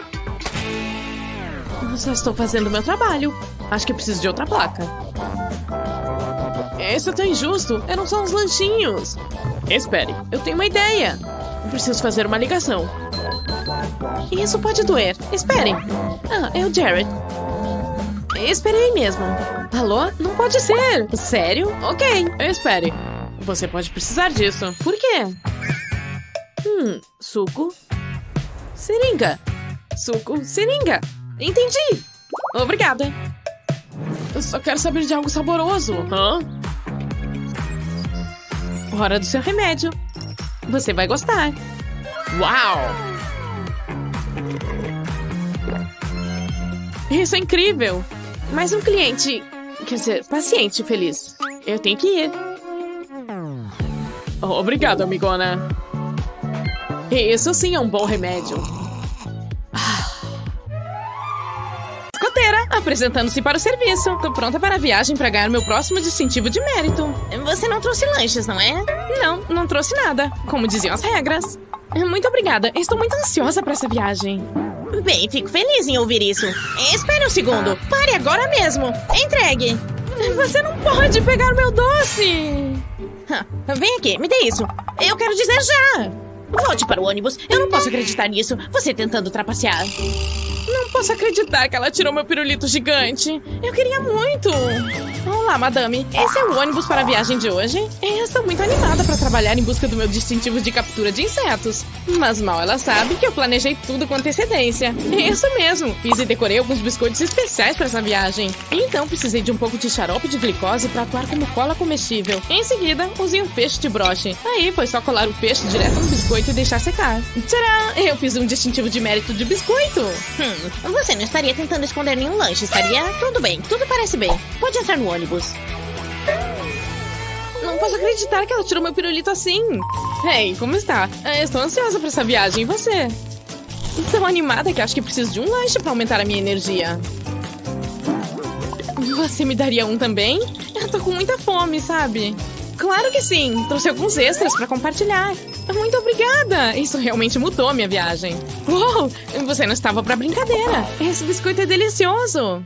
Eu só estou fazendo o meu trabalho. Acho que eu preciso de outra placa. Isso é tão injusto. Eram só uns lanchinhos. Espere, eu tenho uma ideia. Eu preciso fazer uma ligação. Isso pode doer. Esperem. Ah, é o Jared. Espere aí mesmo. Alô? Não pode ser. Sério? Ok. Espere. Você pode precisar disso. Por quê? Hum, suco. Seringa. Suco, seringa. Entendi. Obrigada. Eu só quero saber de algo saboroso. Hã? Hora do seu remédio. Você vai gostar. Uau! Isso é incrível! Mais um cliente, quer dizer, paciente feliz. Eu tenho que ir. Oh, obrigado, amigona. Isso sim é um bom remédio. Escoteira, apresentando-se para o serviço. Tô pronta para a viagem para ganhar meu próximo distintivo de mérito. Você não trouxe lanches, não é? Não, não trouxe nada, como diziam as regras. Muito obrigada, estou muito ansiosa para essa viagem. Bem, fico feliz em ouvir isso. Espere um segundo. Pare agora mesmo. Entregue. Você não pode pegar meu doce. Vem aqui, me dê isso. Eu quero dizer já. Volte para o ônibus. Eu não posso acreditar nisso. Você tentando trapacear. Não posso acreditar que ela tirou meu pirulito gigante. Eu queria muito. Olá, madame. Esse é o ônibus para a viagem de hoje. Eu estou muito animada para trabalhar em busca do meu distintivo de captura de insetos. Mas mal ela sabe que eu planejei tudo com antecedência. Isso mesmo. Fiz e decorei alguns biscoitos especiais para essa viagem. Então precisei de um pouco de xarope de glicose para atuar como cola comestível. Em seguida, usei um feixe de broche. Aí foi só colar o feixe direto no biscoito e deixar secar. Tcharam! Eu fiz um distintivo de mérito de biscoito. Hum, você não estaria tentando esconder nenhum lanche, estaria? Tudo bem, tudo parece bem. Pode entrar no ônibus. Não posso acreditar que ela tirou meu pirulito assim. Hey, como está? Eu estou ansiosa para essa viagem, e você? Tão animada que acho que preciso de um lanche para aumentar a minha energia. Você me daria um também? Eu tô com muita fome, sabe?
Claro que sim! Trouxe alguns extras pra compartilhar. Muito obrigada! Isso realmente mudou a minha viagem. Uou! Você não estava pra brincadeira. Esse biscoito é delicioso.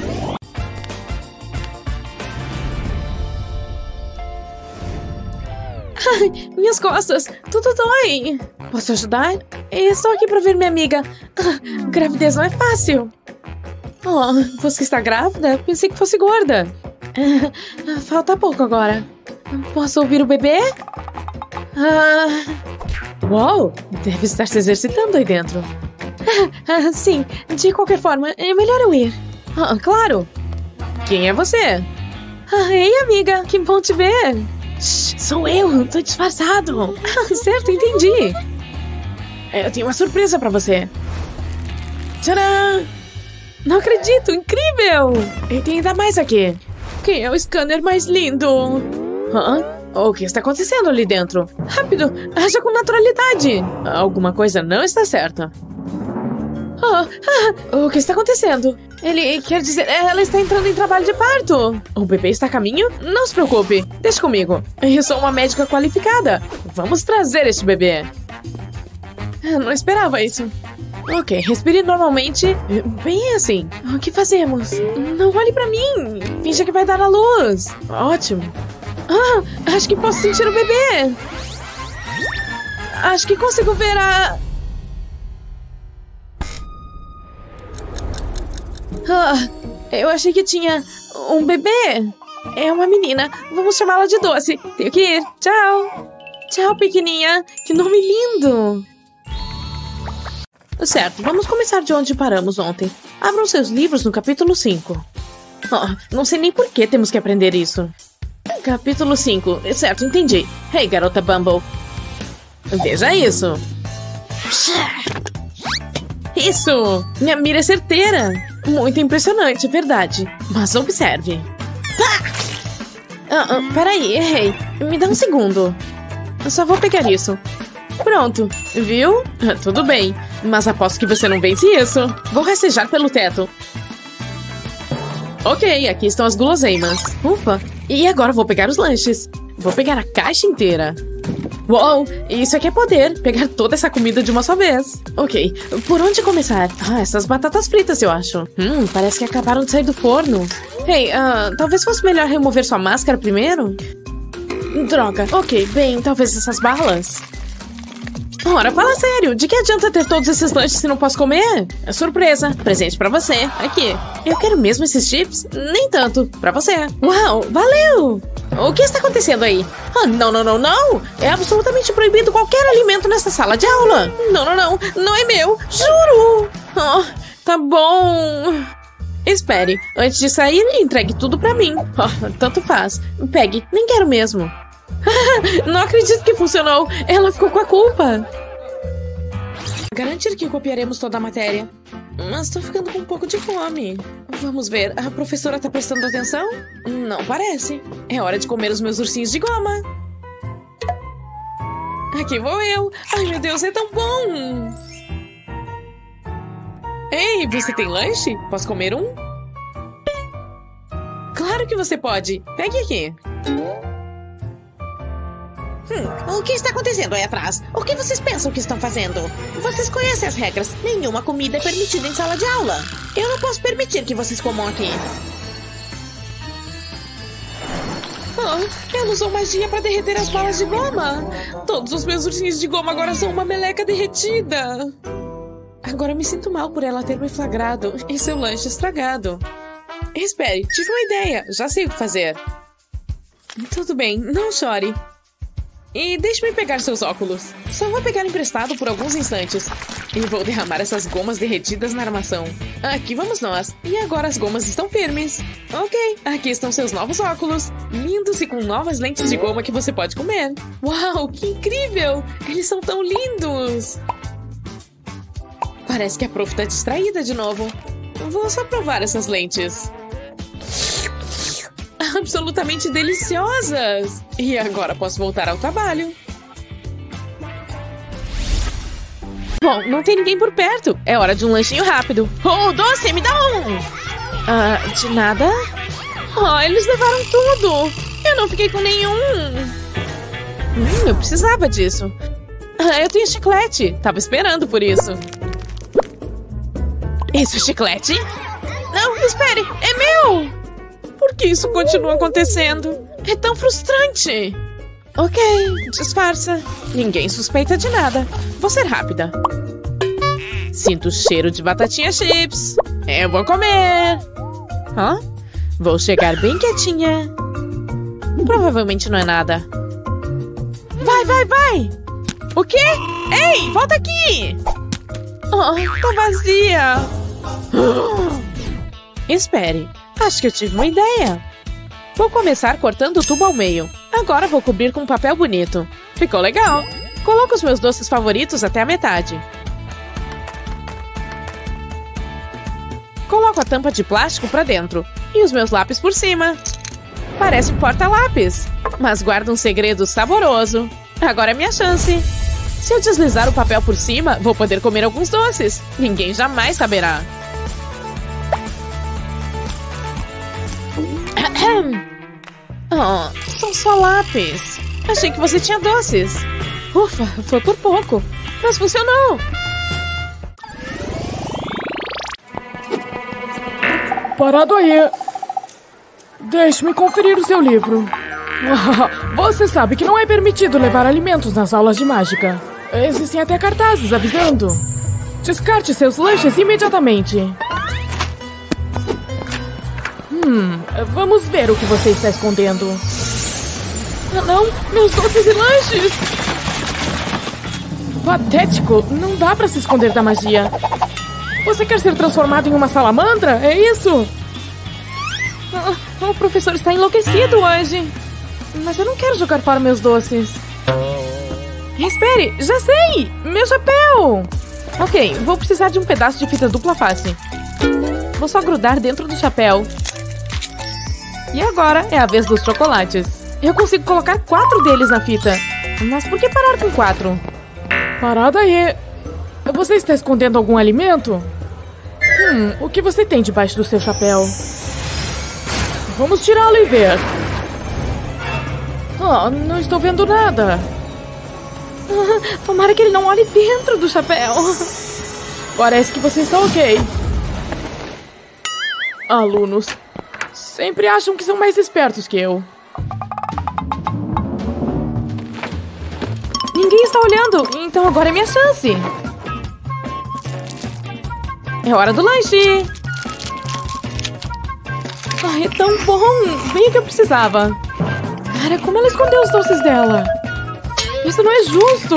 Ai, minhas costas, tudo dói. Posso ajudar? Estou aqui pra ver minha amiga. Ah, gravidez não é fácil. Oh, você está grávida? Pensei que fosse gorda. Ah, falta pouco agora. Posso ouvir o bebê? Ah, uau, deve estar se exercitando aí dentro. Ah, ah, sim, de qualquer forma, é melhor eu ir. Ah, claro. Quem é você? Ah, ei, amiga, que bom te ver. Shhh, sou eu, tô disfarçado. Ah, certo, entendi. Eu tenho uma surpresa pra você. Tcharam! Não acredito, incrível! E tem ainda mais aqui. Quem é o scanner mais lindo? Hã? O que está acontecendo ali dentro? Rápido, haja com naturalidade. Alguma coisa não está certa. Ah, ah, o que está acontecendo? Ele quer dizer, ela está entrando em trabalho de parto. O bebê está a caminho? Não se preocupe, deixe comigo. Eu sou uma médica qualificada. Vamos trazer este bebê. Eu não esperava isso. Ok, respire normalmente. Bem assim. O que fazemos? Não olhe pra mim. Finja que vai dar à luz. Ótimo. Ah, acho que posso sentir o bebê. Acho que consigo ver a... Ah, eu achei que tinha um bebê. É uma menina. Vamos chamá-la de Doce. Tenho que ir. Tchau. Tchau, pequenininha. Que nome lindo. Certo, vamos começar de onde paramos ontem. Abram seus livros no capítulo cinco. Oh, não sei nem por que temos que aprender isso. Capítulo cinco. Certo, entendi. Hey, garota Bumble. Veja isso. Isso! Minha mira é certeira. Muito impressionante, verdade. Mas observe. Ah, ah, peraí, errei. Me dá um segundo. Eu só vou pegar isso. Pronto, viu? Ah, tudo bem, mas aposto que você não vence isso. Vou rastejar pelo teto. Ok, aqui estão as guloseimas. Ufa, e agora vou pegar os lanches. Vou pegar a caixa inteira. Uou, isso aqui é poder. Pegar toda essa comida de uma só vez. Ok, por onde começar? Ah, essas batatas fritas, eu acho. Hum, parece que acabaram de sair do forno. Hey, uh, talvez fosse melhor remover sua máscara primeiro? Droga, ok, bem, talvez essas balas. Ora, fala sério, de que adianta ter todos esses lanches se não posso comer? É surpresa, presente pra você, aqui. Eu quero mesmo esses chips? Nem tanto, pra você. Uau, valeu! O que está acontecendo aí? Ah, não, não, não, não! É absolutamente proibido qualquer alimento nessa sala de aula. Não, não, não, não é meu, juro! Oh, tá bom. Espere, antes de sair, entregue tudo pra mim. Oh, tanto faz. Pegue, nem quero mesmo. Não acredito que funcionou. Ela ficou com a culpa. Garantir que copiaremos toda a matéria. Mas tô ficando com um pouco de fome. Vamos ver, a professora tá prestando atenção? Não parece. É hora de comer os meus ursinhos de goma. Aqui vou eu. Ai, meu Deus, é tão bom. Ei, você tem lanche? Posso comer um? Claro que você pode. Pegue aqui. Hum, o que está acontecendo aí atrás? O que vocês pensam que estão fazendo? Vocês conhecem as regras. Nenhuma comida é permitida em sala de aula. Eu não posso permitir que vocês comam aqui. Oh, eu não sou magia para derreter as balas de goma. Todos os meus ursinhos de goma agora são uma meleca derretida. Agora eu me sinto mal por ela ter me flagrado e seu lanche estragado. Espere, tive uma ideia. Já sei o que fazer. Tudo bem, não chore. E deixe-me pegar seus óculos. Só vou pegar emprestado por alguns instantes. E vou derramar essas gomas derretidas na armação. Aqui vamos nós. E agora as gomas estão firmes. Ok, aqui estão seus novos óculos. Lindos e com novas lentes de goma que você pode comer. Uau, que incrível! Eles são tão lindos! Parece que a prof tá distraída de novo. Vou só provar essas lentes. Absolutamente deliciosas! E agora posso voltar ao trabalho. Bom, não tem ninguém por perto. É hora de um lanchinho rápido. Oh, Doce, me dá um! Ah, de nada? Oh, eles levaram tudo! Eu não fiquei com nenhum. Hum, eu precisava disso. Ah, eu tenho chiclete. Tava esperando por isso. Isso é chiclete? Não, espere. É meu. Por que isso continua acontecendo? É tão frustrante. Ok, disfarça. Ninguém suspeita de nada. Vou ser rápida. Sinto o cheiro de batatinha chips. Eu vou comer. Hã? Vou chegar bem quietinha. Provavelmente não é nada. Vai, vai, vai! O quê? Ei, volta aqui! Oh, tá vazia. Espere, acho que eu tive uma ideia. Vou começar cortando o tubo ao meio. Agora vou cobrir com um papel bonito. Ficou legal. Coloco os meus doces favoritos até a metade. Coloco a tampa de plástico pra dentro. E os meus lápis por cima. Parece um porta-lápis, mas guarda um segredo saboroso. Agora é minha chance. Se eu deslizar o papel por cima, vou poder comer alguns doces. Ninguém jamais saberá. Oh, são só lápis. Achei que você tinha doces. Ufa, foi por pouco. Mas funcionou.
Parado aí. Deixe-me conferir o seu livro. Você sabe que não é permitido levar alimentos nas aulas de mágica. Existem até cartazes avisando. Descarte seus lanches imediatamente. Hum, vamos ver o que você está escondendo. Ah, não, meus doces e lanches! Patético, não dá pra se esconder da magia. Você quer ser transformado em uma salamandra? É isso?
Ah, o professor está enlouquecido hoje. Mas eu não quero jogar fora meus doces. Espere, já sei! Meu chapéu! Ok, vou precisar de um pedaço de fita dupla face. Vou só grudar dentro do chapéu. E agora é a vez dos chocolates. Eu consigo colocar quatro deles na fita. Mas por que parar com quatro?
Parada aí. Você está escondendo algum alimento? Hum, o que você tem debaixo do seu chapéu? Vamos tirá-lo e ver. Oh, não estou vendo nada.
Ah, tomara que ele não olhe dentro do chapéu.
Parece que você está ok. Alunos sempre acham que são mais espertos que eu.
Ninguém está olhando, então agora é minha chance. É hora do lanche. Ai, é tão bom. Bem o que eu precisava. Cara, como ela escondeu os doces dela? Isso não é justo.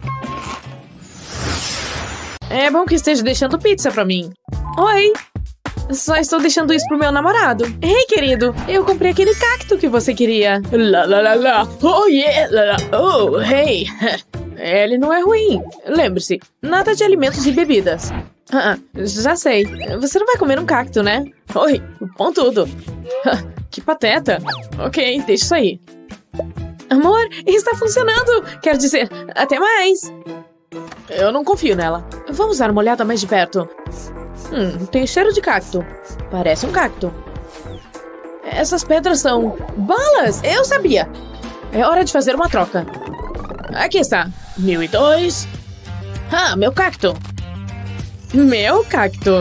É bom que esteja deixando pizza pra mim. Oi. Só estou deixando isso pro meu namorado. Ei, querido, eu comprei aquele cacto que você queria. Lá, lá, lá, lá. Oh, yeah. Lá, lá. Oh, hey. Ele não é ruim. Lembre-se, nada de alimentos e bebidas. Ah, já sei. Você não vai comer um cacto, né? Oi, bom tudo. Que pateta. Ok, deixa isso aí. Amor, está funcionando. Quero dizer, até mais. Eu não confio nela. Vamos dar uma olhada mais de perto. Hum, tem cheiro de cacto. Parece um cacto. Essas pedras são balas. Eu sabia. É hora de fazer uma troca. Aqui está. Mil e dois. Ah, meu cacto. Meu cacto.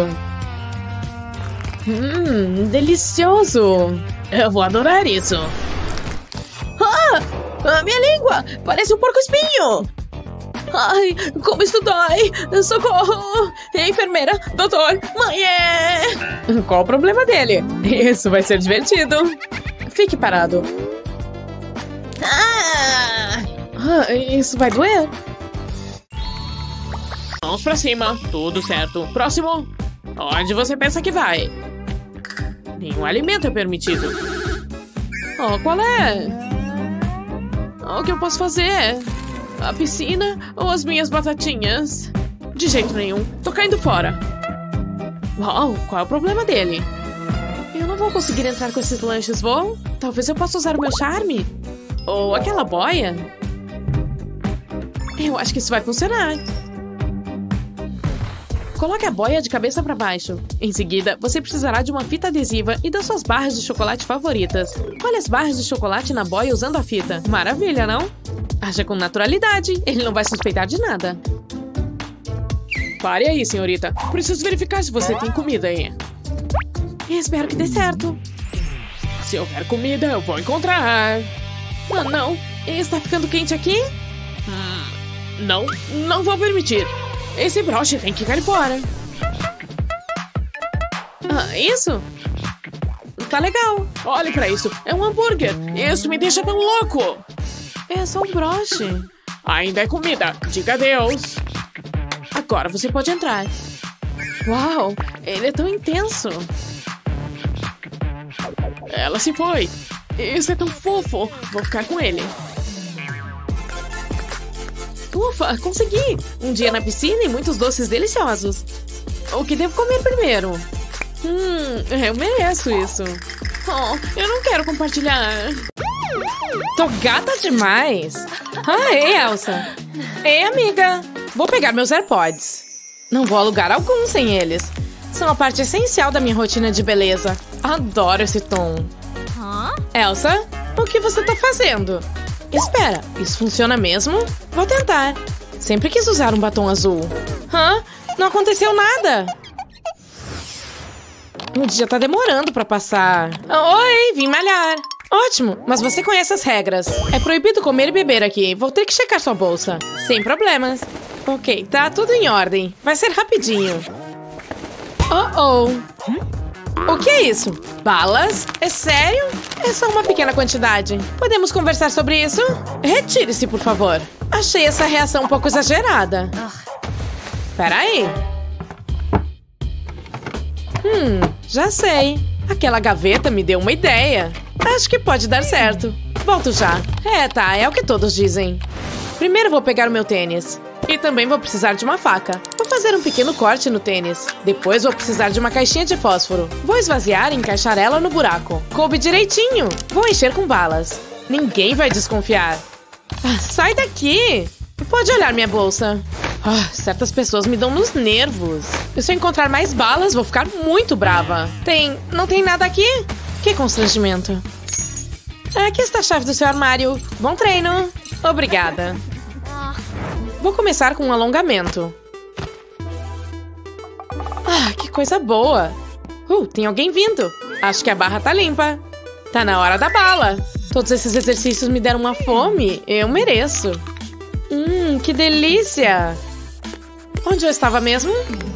Hum, delicioso. Eu vou adorar isso. Ah, a minha língua. Parece um porco-espinho. Ai, como isso dói! Socorro! Enfermeira, doutor, mãe! É... Qual o problema dele? Isso vai ser divertido. Fique parado. Ah! Ah, isso vai doer? Mãos pra cima, tudo certo. Próximo. Onde você pensa que vai? Nenhum alimento é permitido. Oh, qual é? O que eu posso fazer? A piscina ou as minhas batatinhas? De jeito nenhum. Tô caindo fora. Uau, qual é o problema dele? Eu não vou conseguir entrar com esses lanches, vou? Talvez eu possa usar o meu charme? Ou aquela boia? Eu acho que isso vai funcionar. Coloque a boia de cabeça para baixo. Em seguida, você precisará de uma fita adesiva e das suas barras de chocolate favoritas. Olhe as barras de chocolate na boia usando a fita. Maravilha, não? Haja com naturalidade. Ele não vai suspeitar de nada. Pare aí, senhorita. Preciso verificar se você tem comida aí. Espero que dê certo. Se houver comida, eu vou encontrar. Ah, não. Está ficando quente aqui? Hum, não, não vou permitir. Esse broche tem que cair fora. Ah, isso? Tá legal. Olhe pra isso. É um hambúrguer. Isso me deixa tão louco. É só um broche. Ainda é comida. Diga adeus. Agora você pode entrar. Uau, ele é tão intenso. Ela se foi. Isso é tão fofo. Vou ficar com ele. Ufa, consegui! Um dia na piscina e muitos doces deliciosos. O que devo comer primeiro? Hum, eu mereço isso. Oh, eu não quero compartilhar. Tô gata demais. Ah, ei, Elsa. Ei, amiga. Vou pegar meus AirPods. Não vou a lugar algum sem eles. São a parte essencial da minha rotina de beleza. Adoro esse tom. Elsa, o que você tá fazendo? Espera, isso funciona mesmo? Vou tentar. Sempre quis usar um batom azul. Hã? Não aconteceu nada. O dia tá demorando pra passar. Oi, vim malhar. Ótimo, mas você conhece as regras. É proibido comer e beber aqui. Vou ter que checar sua bolsa. Sem problemas. Ok, tá tudo em ordem. Vai ser rapidinho. Oh, oh. O que é isso? Balas? É sério? É só uma pequena quantidade. Podemos conversar sobre isso? Retire-se, por favor. Achei essa reação um pouco exagerada. Peraí. Hum, já sei. Aquela gaveta me deu uma ideia. Acho que pode dar certo. Volto já. É, tá, é o que todos dizem. Primeiro vou pegar o meu tênis. E também vou precisar de uma faca. Vou fazer um pequeno corte no tênis. Depois vou precisar de uma caixinha de fósforo. Vou esvaziar e encaixar ela no buraco. Coube direitinho. Vou encher com balas. Ninguém vai desconfiar. Ah, sai daqui! Pode olhar minha bolsa. Ah, certas pessoas me dão nos nervos. E se eu encontrar mais balas, vou ficar muito brava. Tem... não tem nada aqui? Que constrangimento. Aqui está a chave do seu armário. Bom treino. Obrigada. Vou começar com um alongamento. Ah, que coisa boa. Uh, tem alguém vindo. Acho que a barra tá limpa. Tá na hora da bala. Todos esses exercícios me deram uma fome. Eu mereço. Hum, que delícia. Onde eu estava mesmo?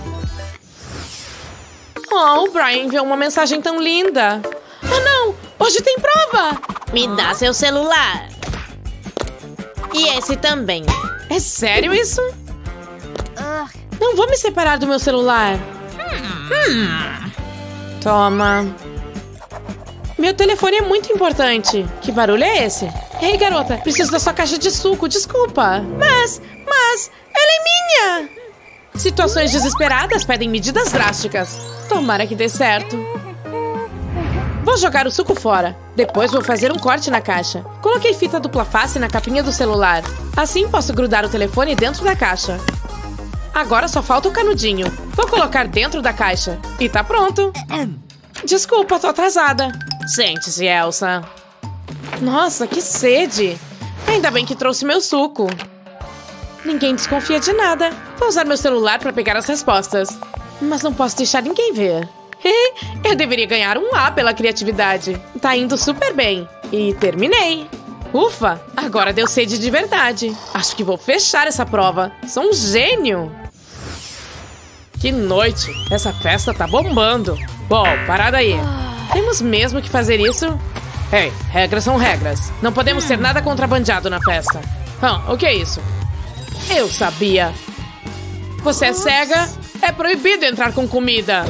Oh, o Brian enviou uma mensagem tão linda. Ah, não! Hoje tem prova!
Me dá seu celular. E esse também.
É sério isso? Não vou me separar do meu celular. Hum. Toma. Meu telefone é muito importante. Que barulho é esse? Ei, garota, preciso da sua caixa de suco, desculpa. Mas, mas, ela é minha! Situações desesperadas pedem medidas drásticas. Tomara que dê certo. Vou jogar o suco fora. Depois vou fazer um corte na caixa. Coloquei fita dupla face na capinha do celular. Assim posso grudar o telefone dentro da caixa. Agora só falta o canudinho. Vou colocar dentro da caixa. E tá pronto. Desculpa, tô atrasada. Sente-se, Elsa. Nossa, que sede. Ainda bem que trouxe meu suco. Ninguém desconfia de nada. Vou usar meu celular para pegar as respostas. Mas não posso deixar ninguém ver. Eu deveria ganhar um A pela criatividade. Tá indo super bem. E terminei. Ufa, agora deu sede de verdade. Acho que vou fechar essa prova. Sou um gênio. Que noite. Essa festa tá bombando. Bom, parada aí. Temos mesmo que fazer isso? Ei, regras são regras. Não podemos ter nada contrabandeado na festa. Ah, o que é isso? Eu sabia. Você é cega? É proibido entrar com comida.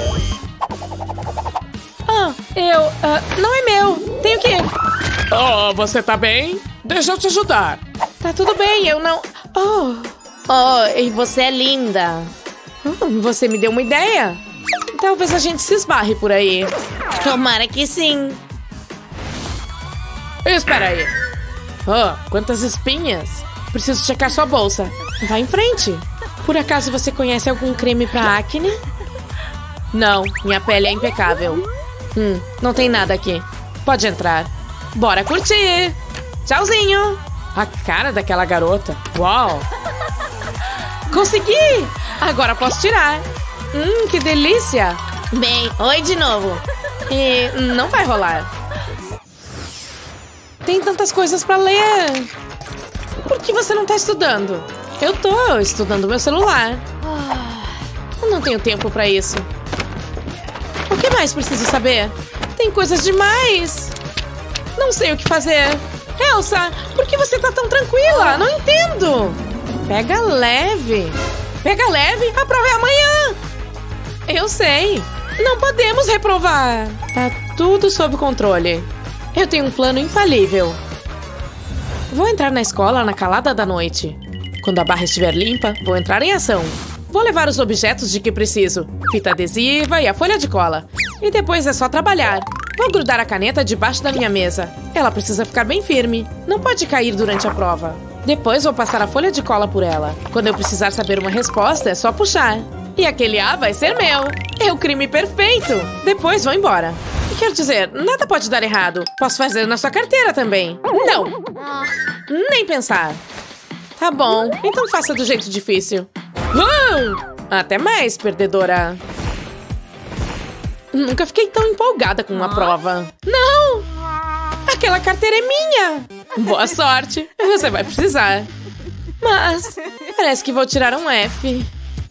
Ah, eu... Uh, não é meu. Tenho que... Oh, você tá bem? Deixa eu te ajudar. Tá tudo bem, eu não... Oh,
oh, e você é linda.
Oh, você me deu uma ideia. Talvez a gente se esbarre por aí.
Tomara que sim.
Espera aí. Oh, quantas espinhas. Preciso checar sua bolsa. Vai em frente. Por acaso você conhece algum creme pra acne? Não, minha pele é impecável. Hum, não tem nada aqui. Pode entrar. Bora curtir! Tchauzinho! A cara daquela garota. Uau! Consegui! Agora posso tirar. Hum, que delícia!
Bem, oi de novo.
E não vai rolar. Tem tantas coisas pra ler. Por que você não tá estudando? Eu tô estudando meu celular. Eu não tenho tempo pra isso. O que mais preciso saber? Tem coisas demais. Não sei o que fazer. Elsa, por que você tá tão tranquila? Não entendo. Pega leve. Pega leve? A prova é amanhã. Eu sei. Não podemos reprovar. Tá tudo sob controle. Eu tenho um plano infalível. Vou entrar na escola na calada da noite. Quando a barra estiver limpa, vou entrar em ação. Vou levar os objetos de que preciso. Fita adesiva e a folha de cola. E depois é só trabalhar. Vou grudar a caneta debaixo da minha mesa. Ela precisa ficar bem firme. Não pode cair durante a prova. Depois vou passar a folha de cola por ela. Quando eu precisar saber uma resposta, é só puxar. E aquele A vai ser meu. É o crime perfeito. Depois vou embora. Quer dizer, nada pode dar errado. Posso fazer na sua carteira também. Não. Nem pensar. Tá bom, então faça do jeito difícil. Uh! Até mais, perdedora. Nunca fiquei tão empolgada com uma prova. Não! Aquela carteira é minha. Boa sorte. Você vai precisar. Mas parece que vou tirar um F.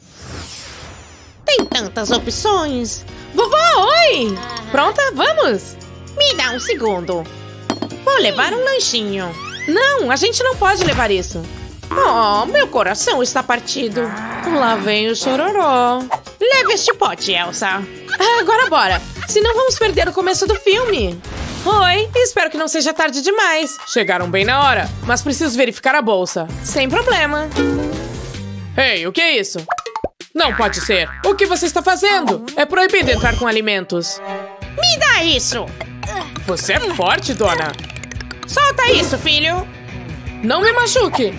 Tem tantas opções.
Vovó, oi! Pronta? Vamos?
Me dá um segundo. Vou levar um lanchinho.
Não, a gente não pode levar isso.
Oh, meu coração está partido.
Lá vem o chororó.
Leve este pote, Elsa.
Ah, agora bora. Senão vamos perder o começo do filme. Oi, espero que não seja tarde demais. Chegaram bem na hora, mas preciso verificar a bolsa. Sem problema. Ei, o que é isso? Não pode ser. O que você está fazendo? É proibido entrar com alimentos.
Me dá isso.
Você é forte, dona.
Solta isso, filho.
Não me machuque.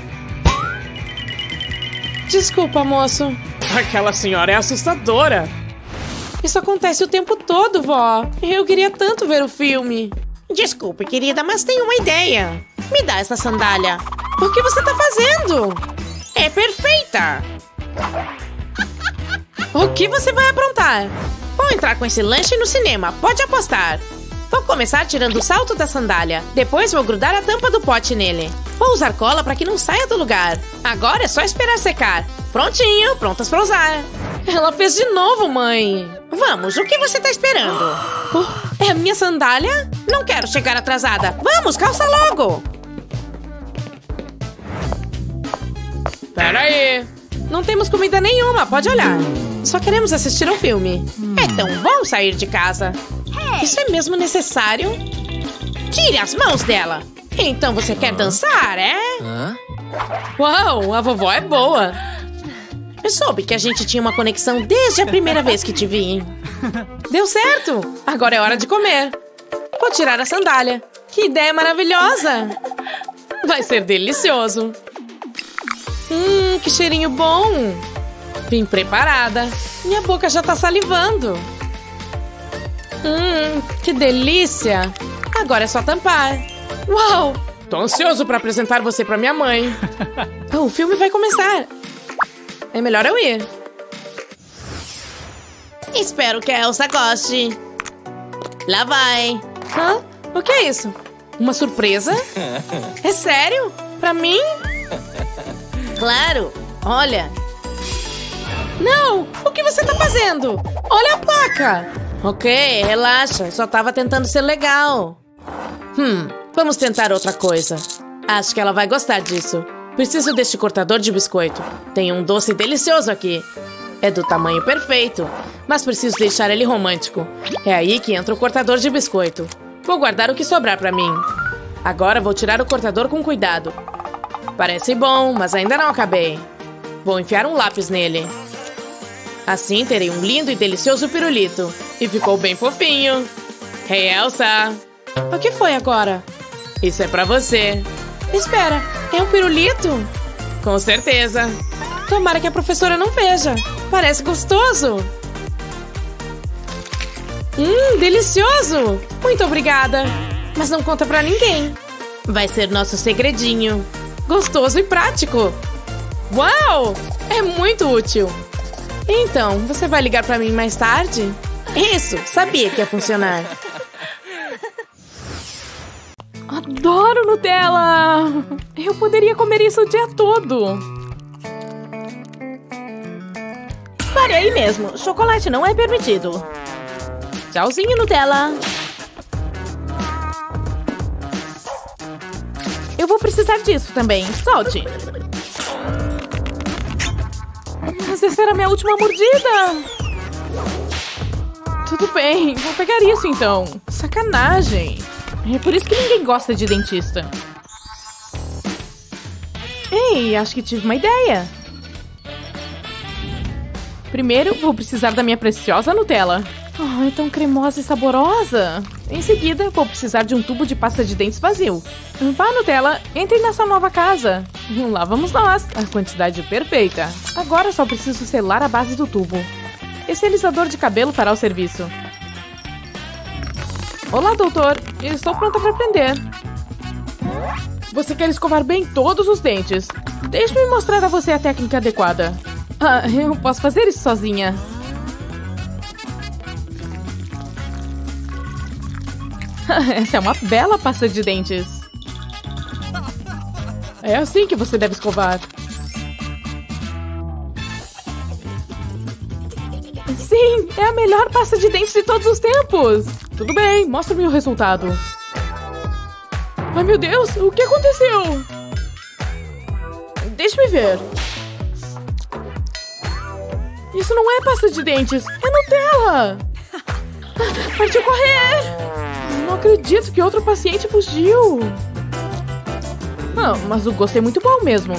Desculpa, moço. Aquela senhora é assustadora. Isso acontece o tempo todo, vó. Eu queria tanto ver o filme.
Desculpe, querida, mas tenho uma ideia. Me dá essa sandália.
O que você tá fazendo?
É perfeita.
O que você vai aprontar?
Vou entrar com esse lanche no cinema, pode apostar. Vou começar tirando o salto da sandália. Depois vou grudar a tampa do pote nele. Vou usar cola para que não saia do lugar. Agora é só esperar secar. Prontinho, prontas para usar.
Ela fez de novo, mãe.
Vamos, o que você tá esperando?
Oh, é a minha sandália?
Não quero chegar atrasada. Vamos, calça logo.
Pera aí. Não temos comida nenhuma, pode olhar. Só queremos assistir um filme.
É tão bom sair de casa.
Isso é mesmo necessário?
Tire as mãos dela. Então você quer dançar, é?
Hã?
Uau, a vovó é boa.
Eu soube que a gente tinha uma conexão desde a primeira vez que te vi.
Deu certo. Agora é hora de comer. Vou tirar a sandália. Que ideia maravilhosa. Vai ser delicioso. Hum, que cheirinho bom. Vim preparada. Minha boca já tá salivando. Hum, que delícia. Agora é só tampar. Uau! Tô ansioso pra apresentar você pra minha mãe. O filme vai começar. É melhor eu ir.
Espero que a Elsa goste. Lá vai.
Hã? O que é isso? Uma surpresa? É sério? Pra mim?
Claro. Olha.
Não! O que você tá fazendo? Olha a placa!
Ok, relaxa. Só tava tentando ser legal.
Hum, vamos tentar outra coisa. Acho que ela vai gostar disso. Preciso deste cortador de biscoito. Tem um doce delicioso aqui. É do tamanho perfeito, mas preciso deixar ele romântico. É aí que entra o cortador de biscoito. Vou guardar o que sobrar pra mim. Agora vou tirar o cortador com cuidado. Parece bom, mas ainda não acabei. Vou enfiar um lápis nele. Assim terei um lindo e delicioso pirulito. E ficou bem fofinho. Hey, Elsa! O que foi agora? Isso é pra você. Espera, é um pirulito? Com certeza. Tomara que a professora não veja. Parece gostoso. Hum, delicioso. Muito obrigada. Mas não conta pra ninguém. Vai ser nosso segredinho. Gostoso e prático. Uau! É muito útil. Então, você vai ligar pra mim mais tarde? Isso, sabia que ia funcionar.
Adoro Nutella! Eu poderia comer isso o dia todo.
Pare aí mesmo, chocolate não é permitido. Tchauzinho, Nutella. Eu vou precisar disso também. Solte.
Mas essa era a minha última mordida. Tudo bem, vou pegar isso então. Sacanagem. É por isso que ninguém gosta de dentista. Ei, acho que tive uma ideia. Primeiro, vou precisar da minha preciosa Nutella. Oh, é tão cremosa e saborosa. Em seguida, vou precisar de um tubo de pasta de dentes vazio. Vá, Nutella, entre nessa nova casa. Lá vamos nós. A quantidade perfeita. Agora só preciso selar a base do tubo. Esse alisador de cabelo fará o serviço. Olá, doutor. Estou pronta para aprender. Você quer escovar bem todos os dentes. Deixe-me mostrar a você a técnica adequada. Ah, eu posso fazer isso sozinha. Essa é uma bela pasta de dentes. É assim que você deve escovar. Sim, é a melhor pasta de dentes de todos os tempos. Tudo bem, mostra-me o resultado. Ai, meu Deus, o que aconteceu? Deixe-me ver. Isso não é pasta de dentes, é Nutella. Partiu correr. Não acredito que outro paciente fugiu. Ah, mas o gosto é muito bom mesmo.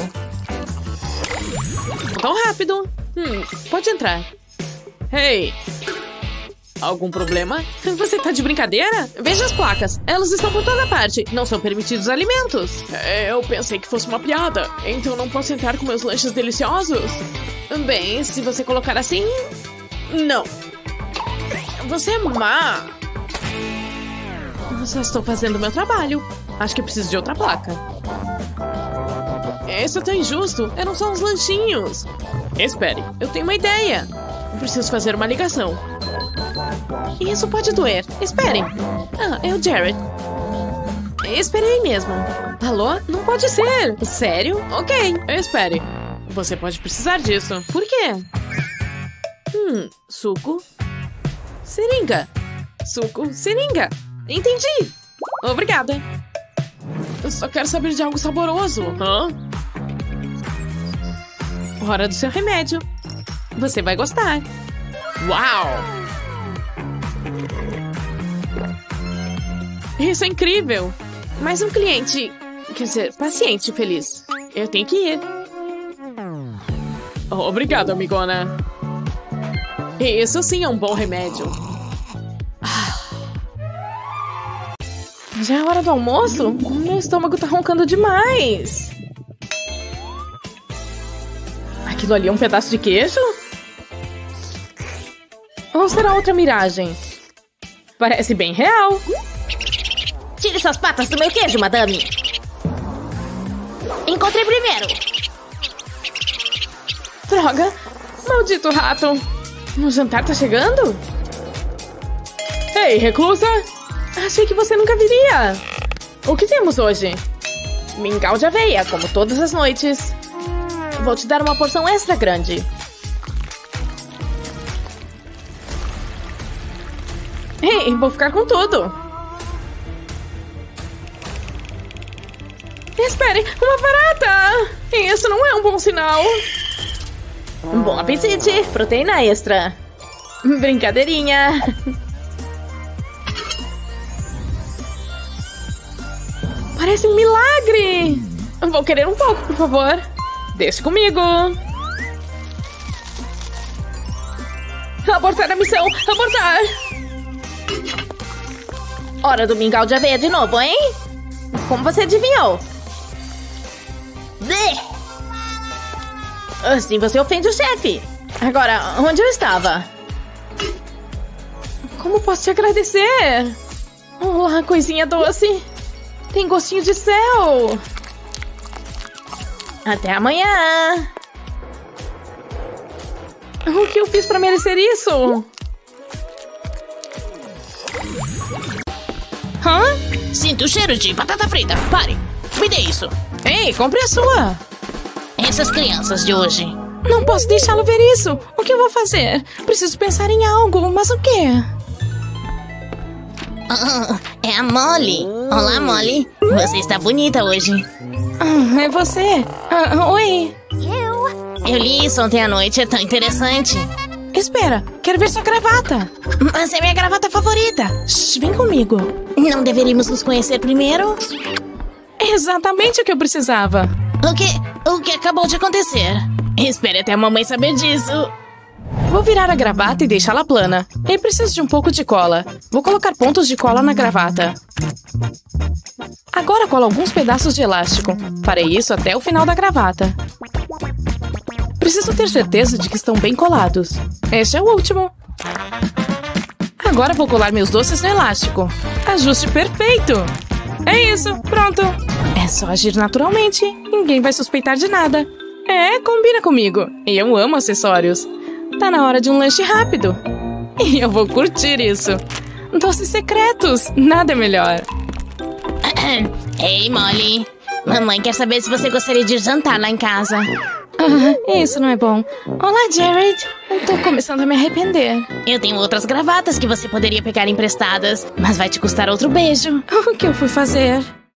Tão rápido. Hum, pode entrar. Hey! Algum problema? Você tá de brincadeira? Veja as placas. Elas estão por toda parte. Não são permitidos alimentos.
É, eu pensei que fosse uma piada. Então não posso entrar com meus lanches deliciosos?
Bem, se você colocar assim... Não. Você é má. Eu só estou fazendo o meu trabalho. Acho que preciso de outra placa. Isso é tão injusto. Eram só uns lanchinhos. Espere, eu tenho uma ideia. Eu preciso fazer uma ligação. Isso pode doer. Esperem. Ah, é o Jared. Espere aí mesmo. Alô? Não pode ser. Sério? Ok. Espere. Você pode precisar disso. Por quê? Hum, suco. Seringa. Suco, seringa. Entendi. Obrigada.
Eu só quero saber de algo saboroso.
Hã? Hora do seu remédio. Você vai gostar.
Uau!
Isso é incrível. Mais um cliente, quer dizer, paciente feliz. Eu tenho que ir.
Obrigado, amigona.
Isso sim é um bom remédio. Já é hora do almoço? Meu estômago tá roncando demais. Aquilo ali é um pedaço de queijo? Ou será outra miragem? Parece bem real.
Tire suas patas do meu queijo, madame. Encontrei primeiro.
Droga! Maldito rato! O jantar tá chegando?
Ei, reclusa!
Achei que você nunca viria. O que temos hoje? Mingau de aveia, como todas as noites. Vou te dar uma porção extra grande. Ei, vou ficar com tudo. Espere, uma barata! Isso não é um bom sinal. Bom apetite, proteína extra. Brincadeirinha. Parece um milagre. Vou querer um pouco, por favor. Deixe comigo. Abortar a missão, abortar.
Hora do mingau de aveia de novo, hein? Como você adivinhou? Bleh! Assim você ofende o chefe. Agora, onde eu estava?
Como posso te agradecer? Olá, coisinha doce. Tem gostinho de céu.
Até amanhã.
O que eu fiz pra merecer isso?
Hã? Sinto o cheiro de batata frita. Pare. Me dê isso.
Ei, compre a sua.
Essas crianças de hoje.
Não posso deixá-lo ver isso. O que eu vou fazer? Preciso pensar em algo, mas o quê?
Ah, é a Molly. Olá, Molly. Você está bonita hoje.
Ah, é você? Ah, oi.
Eu li isso ontem à noite. É tão interessante.
Espera, quero ver sua gravata.
Mas é minha gravata favorita.
Shh, vem comigo.
Não deveríamos nos conhecer primeiro?
É exatamente o que eu precisava.
O que? O que acabou de acontecer? Espere até a mamãe saber disso.
Vou virar a gravata e deixá-la plana. E preciso de um pouco de cola. Vou colocar pontos de cola na gravata. Agora colo alguns pedaços de elástico. Farei isso até o final da gravata. Preciso ter certeza de que estão bem colados. Este é o último. Agora vou colar meus doces no elástico. Ajuste perfeito. É isso, pronto. É só agir naturalmente. Ninguém vai suspeitar de nada. É, combina comigo. E eu amo acessórios. Tá na hora de um lanche rápido. E eu vou curtir isso. Doces secretos, nada é melhor.
Ei, Molly. Mamãe quer saber se você gostaria de jantar lá em casa.
Ah, isso não é bom. Olá, Jared. Eu tô começando a me arrepender.
Eu tenho outras gravatas que você poderia pegar emprestadas, mas vai te custar outro beijo.
O que eu fui fazer?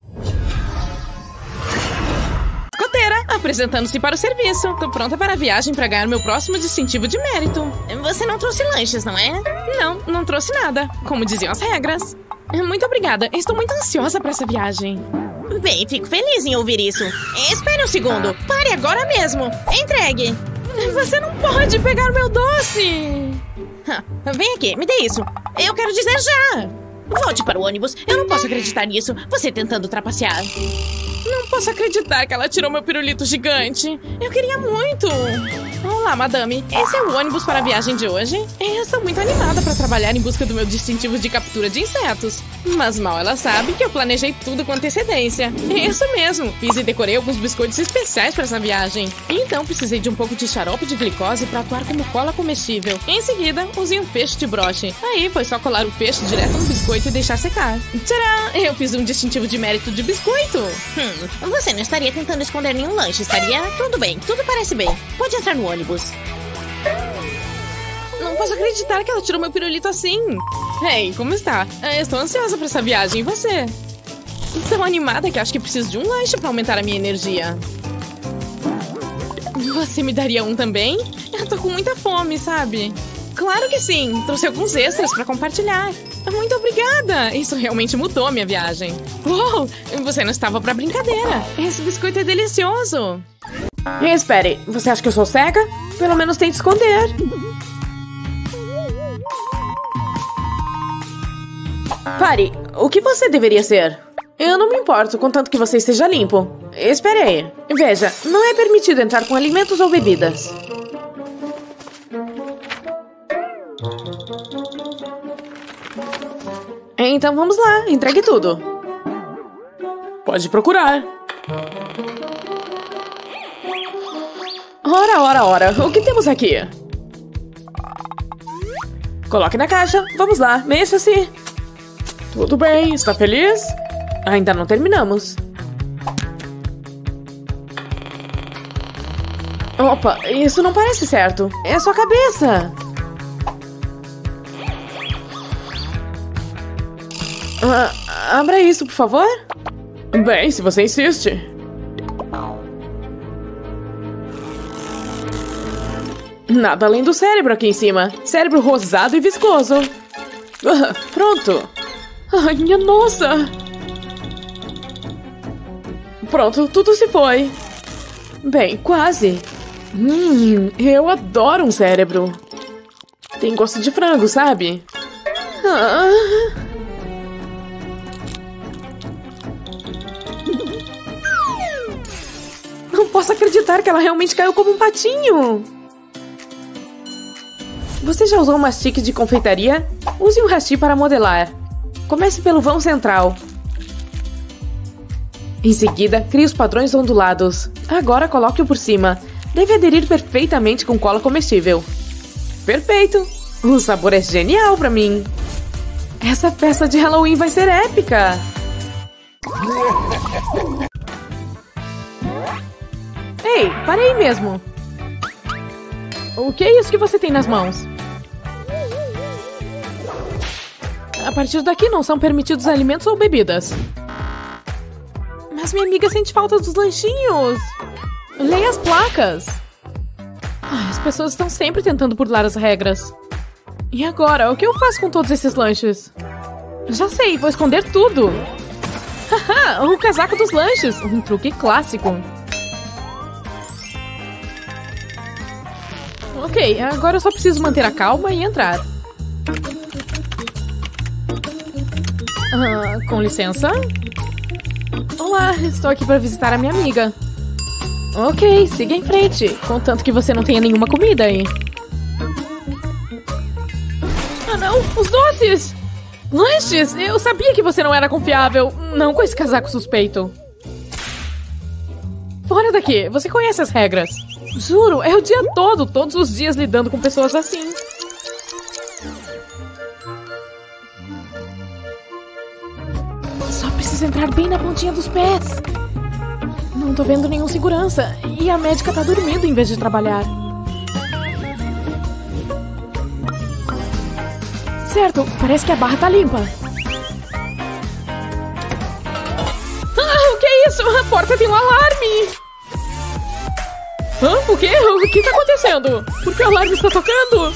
Escoteira, apresentando-se para o serviço. Tô pronta para a viagem para ganhar meu próximo distintivo de mérito.
Você não trouxe lanches, não é?
Não, não trouxe nada, como diziam as regras. Muito obrigada, estou muito ansiosa para essa viagem.
Bem, fico feliz em ouvir isso. Espere um segundo. Pare agora mesmo. Entregue.
Você não pode pegar meu doce.
Vem aqui, me dê isso. Eu quero dizer já. Volte para o ônibus. Eu não posso acreditar nisso. Você tentando trapacear.
Não posso acreditar que ela tirou meu pirulito gigante. Eu queria muito. Olá, madame. Esse é o ônibus para a viagem de hoje. Eu estou muito animada para trabalhar em busca do meu distintivo de captura de insetos. Mas mal ela sabe que eu planejei tudo com antecedência. Isso mesmo. Fiz e decorei alguns biscoitos especiais para essa viagem. Então precisei de um pouco de xarope de glicose para atuar como cola comestível. Em seguida, usei um feixe de broche. Aí foi só colar o feixe direto no biscoito e deixar secar. Tcharam! Eu fiz um distintivo de mérito de biscoito.
Hum. Você não estaria tentando esconder nenhum lanche, estaria? Tudo bem, tudo parece bem. Pode entrar no ônibus.
Não posso acreditar que ela tirou meu pirulito assim. Ei, como está? Eu estou ansiosa para essa viagem, e você? Tão animada que acho que preciso de um lanche para aumentar a minha energia. Você me daria um também? Eu tô com muita fome, sabe? Claro que sim! Trouxe alguns extras para compartilhar. Muito obrigada! Isso realmente mudou a minha viagem. Uou! Você não estava para brincadeira. Esse biscoito é delicioso. E espere, você acha que eu sou cega? Pelo menos tente esconder. Pare, o que você deveria ser? Eu não me importo, contanto que você esteja limpo. Espere aí. Veja, não é permitido entrar com alimentos ou bebidas. Então vamos lá, entregue tudo. Pode procurar. Ora, ora, ora, o que temos aqui? Coloque na caixa, vamos lá, mexa-se. Tudo bem, está feliz? Ainda não terminamos. Opa, isso não parece certo. É sua cabeça. Ah, abra isso, por favor. Bem, se você insiste. Nada além do cérebro aqui em cima. Cérebro rosado e viscoso. Ah, pronto. Ai, minha nossa. Pronto, tudo se foi. Bem, quase. Hum, eu adoro um cérebro. Tem gosto de frango, sabe? Ah... Não posso acreditar que ela realmente caiu como um patinho. Você já usou um mastique de confeitaria? Use um hashi para modelar. Comece pelo vão central. Em seguida, crie os padrões ondulados. Agora coloque-o por cima. Deve aderir perfeitamente com cola comestível. Perfeito! O sabor é genial pra mim. Essa festa de Halloween vai ser épica! Ei, pare aí mesmo! O que é isso que você tem nas mãos? A partir daqui não são permitidos alimentos ou bebidas. Mas minha amiga sente falta dos lanchinhos. Leia as placas. Ai, as pessoas estão sempre tentando burlar as regras. E agora, o que eu faço com todos esses lanches? Já sei, vou esconder tudo. Haha, o casaco dos lanches. Um truque clássico. Ok, agora eu só preciso manter a calma e entrar. Ah, com licença. Olá, estou aqui para visitar a minha amiga. Ok, siga em frente, contanto que você não tenha nenhuma comida aí. Ah não, os doces! Lanches! Eu sabia que você não era confiável. Não com esse casaco suspeito. Fora daqui, você conhece as regras. Juro, é o dia todo, todos os dias lidando com pessoas assim. Só preciso entrar bem na pontinha dos pés. Não tô vendo nenhum segurança. E a médica tá dormindo em vez de trabalhar. Certo, parece que a barra tá limpa. Ah, o que é isso? A porta tem um alarme. Hã? O quê? O que tá acontecendo? Por que o alarme está tocando?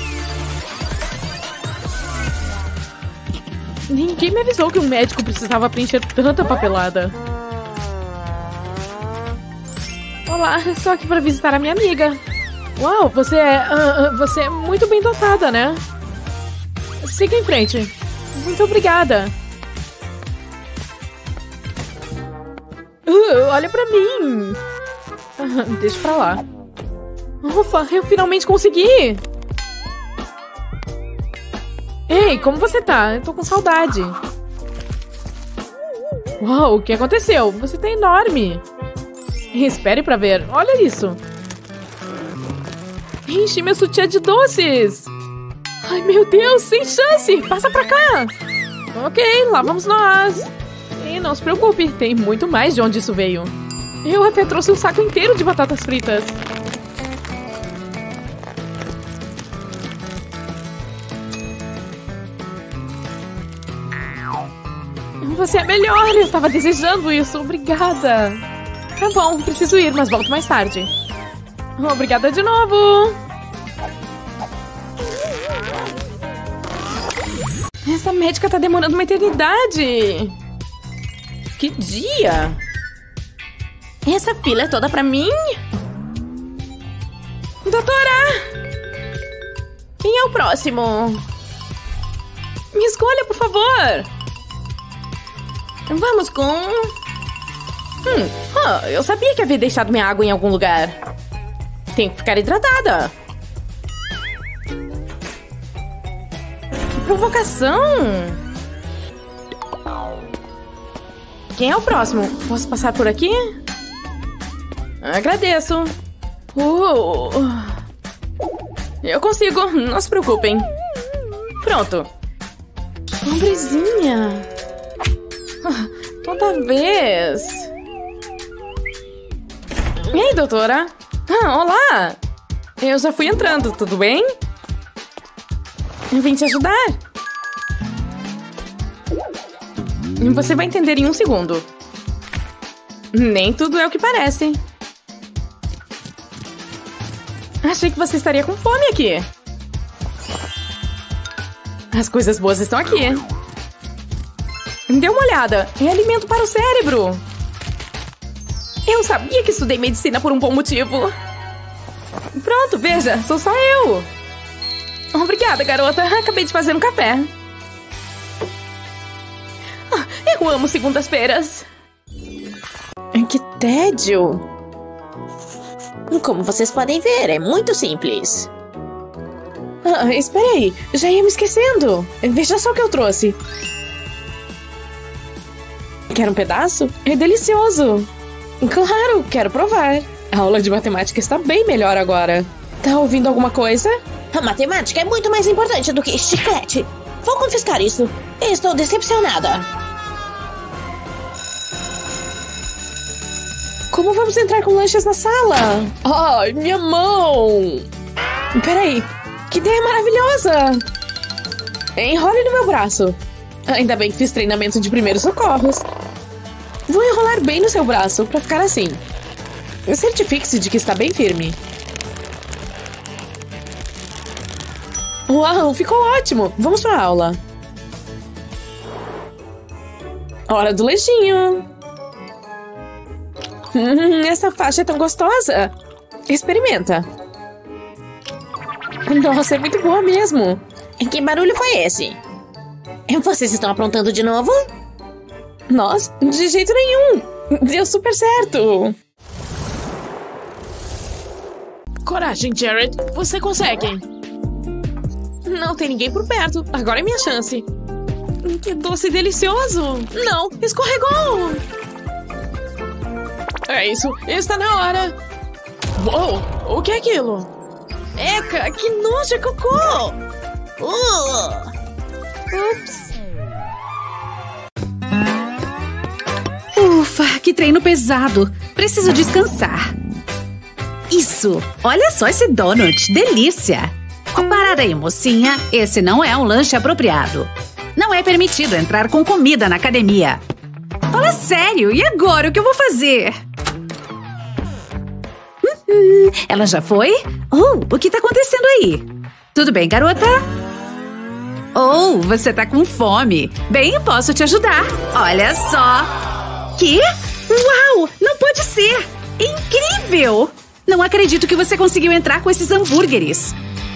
Ninguém me avisou que um médico precisava preencher tanta papelada. Olá, estou aqui para visitar a minha amiga. Uau, você é... Uh, você é muito bem dotada, né? Siga em frente. Muito obrigada. Uh, olha pra mim. Uh, deixa pra lá. Ufa, eu finalmente consegui. Ei, como você tá? Eu tô com saudade. Uau, o que aconteceu? Você tá enorme. Espere pra ver. Olha isso. Enchi meu sutiã de doces. Ai, meu Deus, sem chance. Passa pra cá. Ok, lá vamos nós. E não se preocupe, tem muito mais de onde isso veio. Eu até trouxe um saco inteiro de batatas fritas. Você é melhor, eu tava desejando isso. Obrigada. Tá bom, preciso ir, mas volto mais tarde. Obrigada de novo. Essa médica tá demorando uma eternidade. Que dia? Essa fila é toda pra mim? Doutora! Quem é o próximo? Me escolha, por favor. Vamos com... Hum, oh, eu sabia que havia deixado minha água em algum lugar. Tenho que ficar hidratada. Que provocação! Quem é o próximo? Posso passar por aqui? Agradeço. Uh, eu consigo, não se preocupem. Pronto. Sombrezinha. Toda vez. Ei, doutora. Ah, olá. Eu já fui entrando, tudo bem? Eu vim te ajudar. Você vai entender em um segundo. Nem tudo é o que parece. Achei que você estaria com fome aqui. As coisas boas estão aqui. Dê uma olhada. É alimento para o cérebro. Eu sabia que estudei medicina por um bom motivo. Pronto, veja. Sou só eu. Obrigada, garota. Acabei de fazer um café. Eu amo segundas-feiras. Que tédio.
Como vocês podem ver, é muito simples.
Ah, espera aí, já ia me esquecendo. Veja só o que eu trouxe. Quer um pedaço? É delicioso. Claro, quero provar. A aula de matemática está bem melhor agora. Tá ouvindo alguma coisa?
A matemática é muito mais importante do que chiclete. Vou confiscar isso. Estou decepcionada.
Como vamos entrar com lanches na sala? Ai, minha mão! Peraí, que ideia maravilhosa! Enrole no meu braço. Ainda bem que fiz treinamento de primeiros socorros. Vou enrolar bem no seu braço pra ficar assim. Certifique-se de que está bem firme. Uau, ficou ótimo! Vamos pra aula. Hora do leitinho. Hum, essa faixa é tão gostosa. Experimenta. Nossa, é muito boa mesmo.
Que barulho foi esse? Vocês estão aprontando de novo?
Nós? De jeito nenhum. Deu super certo.
Coragem, Jared. Você consegue.
Não tem ninguém por perto. Agora é minha chance. Que doce delicioso. Não, escorregou.
É isso, está na hora. Uou, o que é aquilo?
Eca, que nojo, é cocô. Uh.
Ups.
Ufa, que treino pesado. Preciso descansar. Isso, olha só esse donut, delícia. Parar aí, mocinha, esse não é um lanche apropriado. Não é permitido entrar com comida na academia. Fala sério, e agora o que eu vou fazer? Hum, ela já foi? Oh, o que tá acontecendo aí? Tudo bem, garota? Oh, você tá com fome. Bem, posso te ajudar. Olha só. Que? Uau, não pode ser. Incrível! Não acredito que você conseguiu entrar com esses hambúrgueres.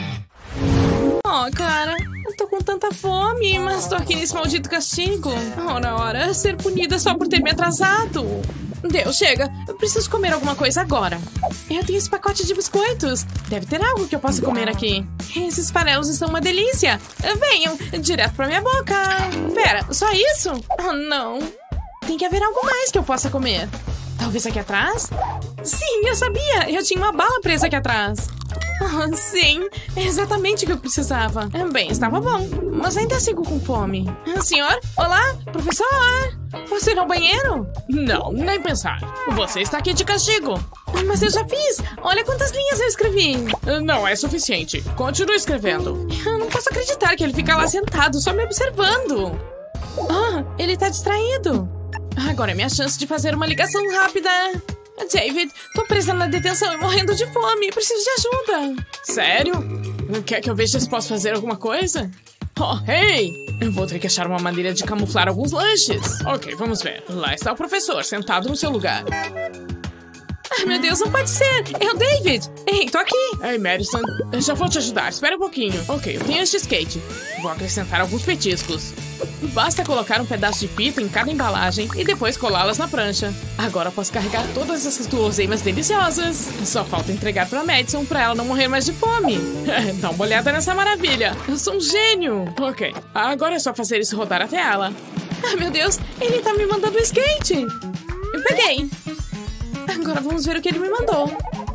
Oh, cara, eu tô com tanta fome, mas tô aqui nesse maldito castigo. Ora, ora, ser punida só por ter me atrasado. Deus, chega. Eu preciso comer alguma coisa agora. Eu tenho esse pacote de biscoitos. Deve ter algo que eu possa comer aqui. Esses farelos estão uma delícia. Venham, direto pra minha boca. Pera, só isso? Oh, não. Tem que haver algo mais que eu possa comer. Talvez aqui atrás? Sim, eu sabia. Eu tinha uma bala presa aqui atrás. Oh, sim, é exatamente o que eu precisava. Bem, estava bom, mas ainda sigo com fome. Senhor? Olá, professor? Posso ir ao banheiro?
Não, nem pensar. Você está aqui de castigo.
Mas eu já fiz. Olha quantas linhas eu escrevi.
Não é suficiente. Continue escrevendo.
Eu não posso acreditar que ele fica lá sentado, só me observando. Ah, ele tá distraído. Agora é minha chance de fazer uma ligação rápida. David, tô presa na detenção e morrendo de fome. Preciso de ajuda.
Sério? Quer que eu veja se posso fazer alguma coisa? Oh, hey! Eu vou ter que achar uma maneira de camuflar alguns lanches. Ok, vamos ver. Lá está o professor, sentado no seu lugar.
Ai, meu Deus, não pode ser. É o David. Ei, tô aqui.
Ei, Madison, eu já vou te ajudar. Espera um pouquinho. Ok, eu tenho este skate. Vou acrescentar alguns petiscos. Basta colocar um pedaço de fita em cada embalagem e depois colá-las na prancha. Agora posso carregar todas essas guloseimas deliciosas. Só falta entregar pra Madison pra ela não morrer mais de fome. Dá uma olhada nessa maravilha. Eu sou um gênio. Ok, agora é só fazer isso rodar até ela.
Ai, meu Deus, ele tá me mandando o skate. Eu peguei. Agora vamos ver o que ele me mandou.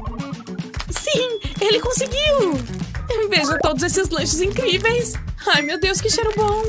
Sim, ele conseguiu. Veja todos esses lanches incríveis. Ai, meu Deus, que cheiro bom.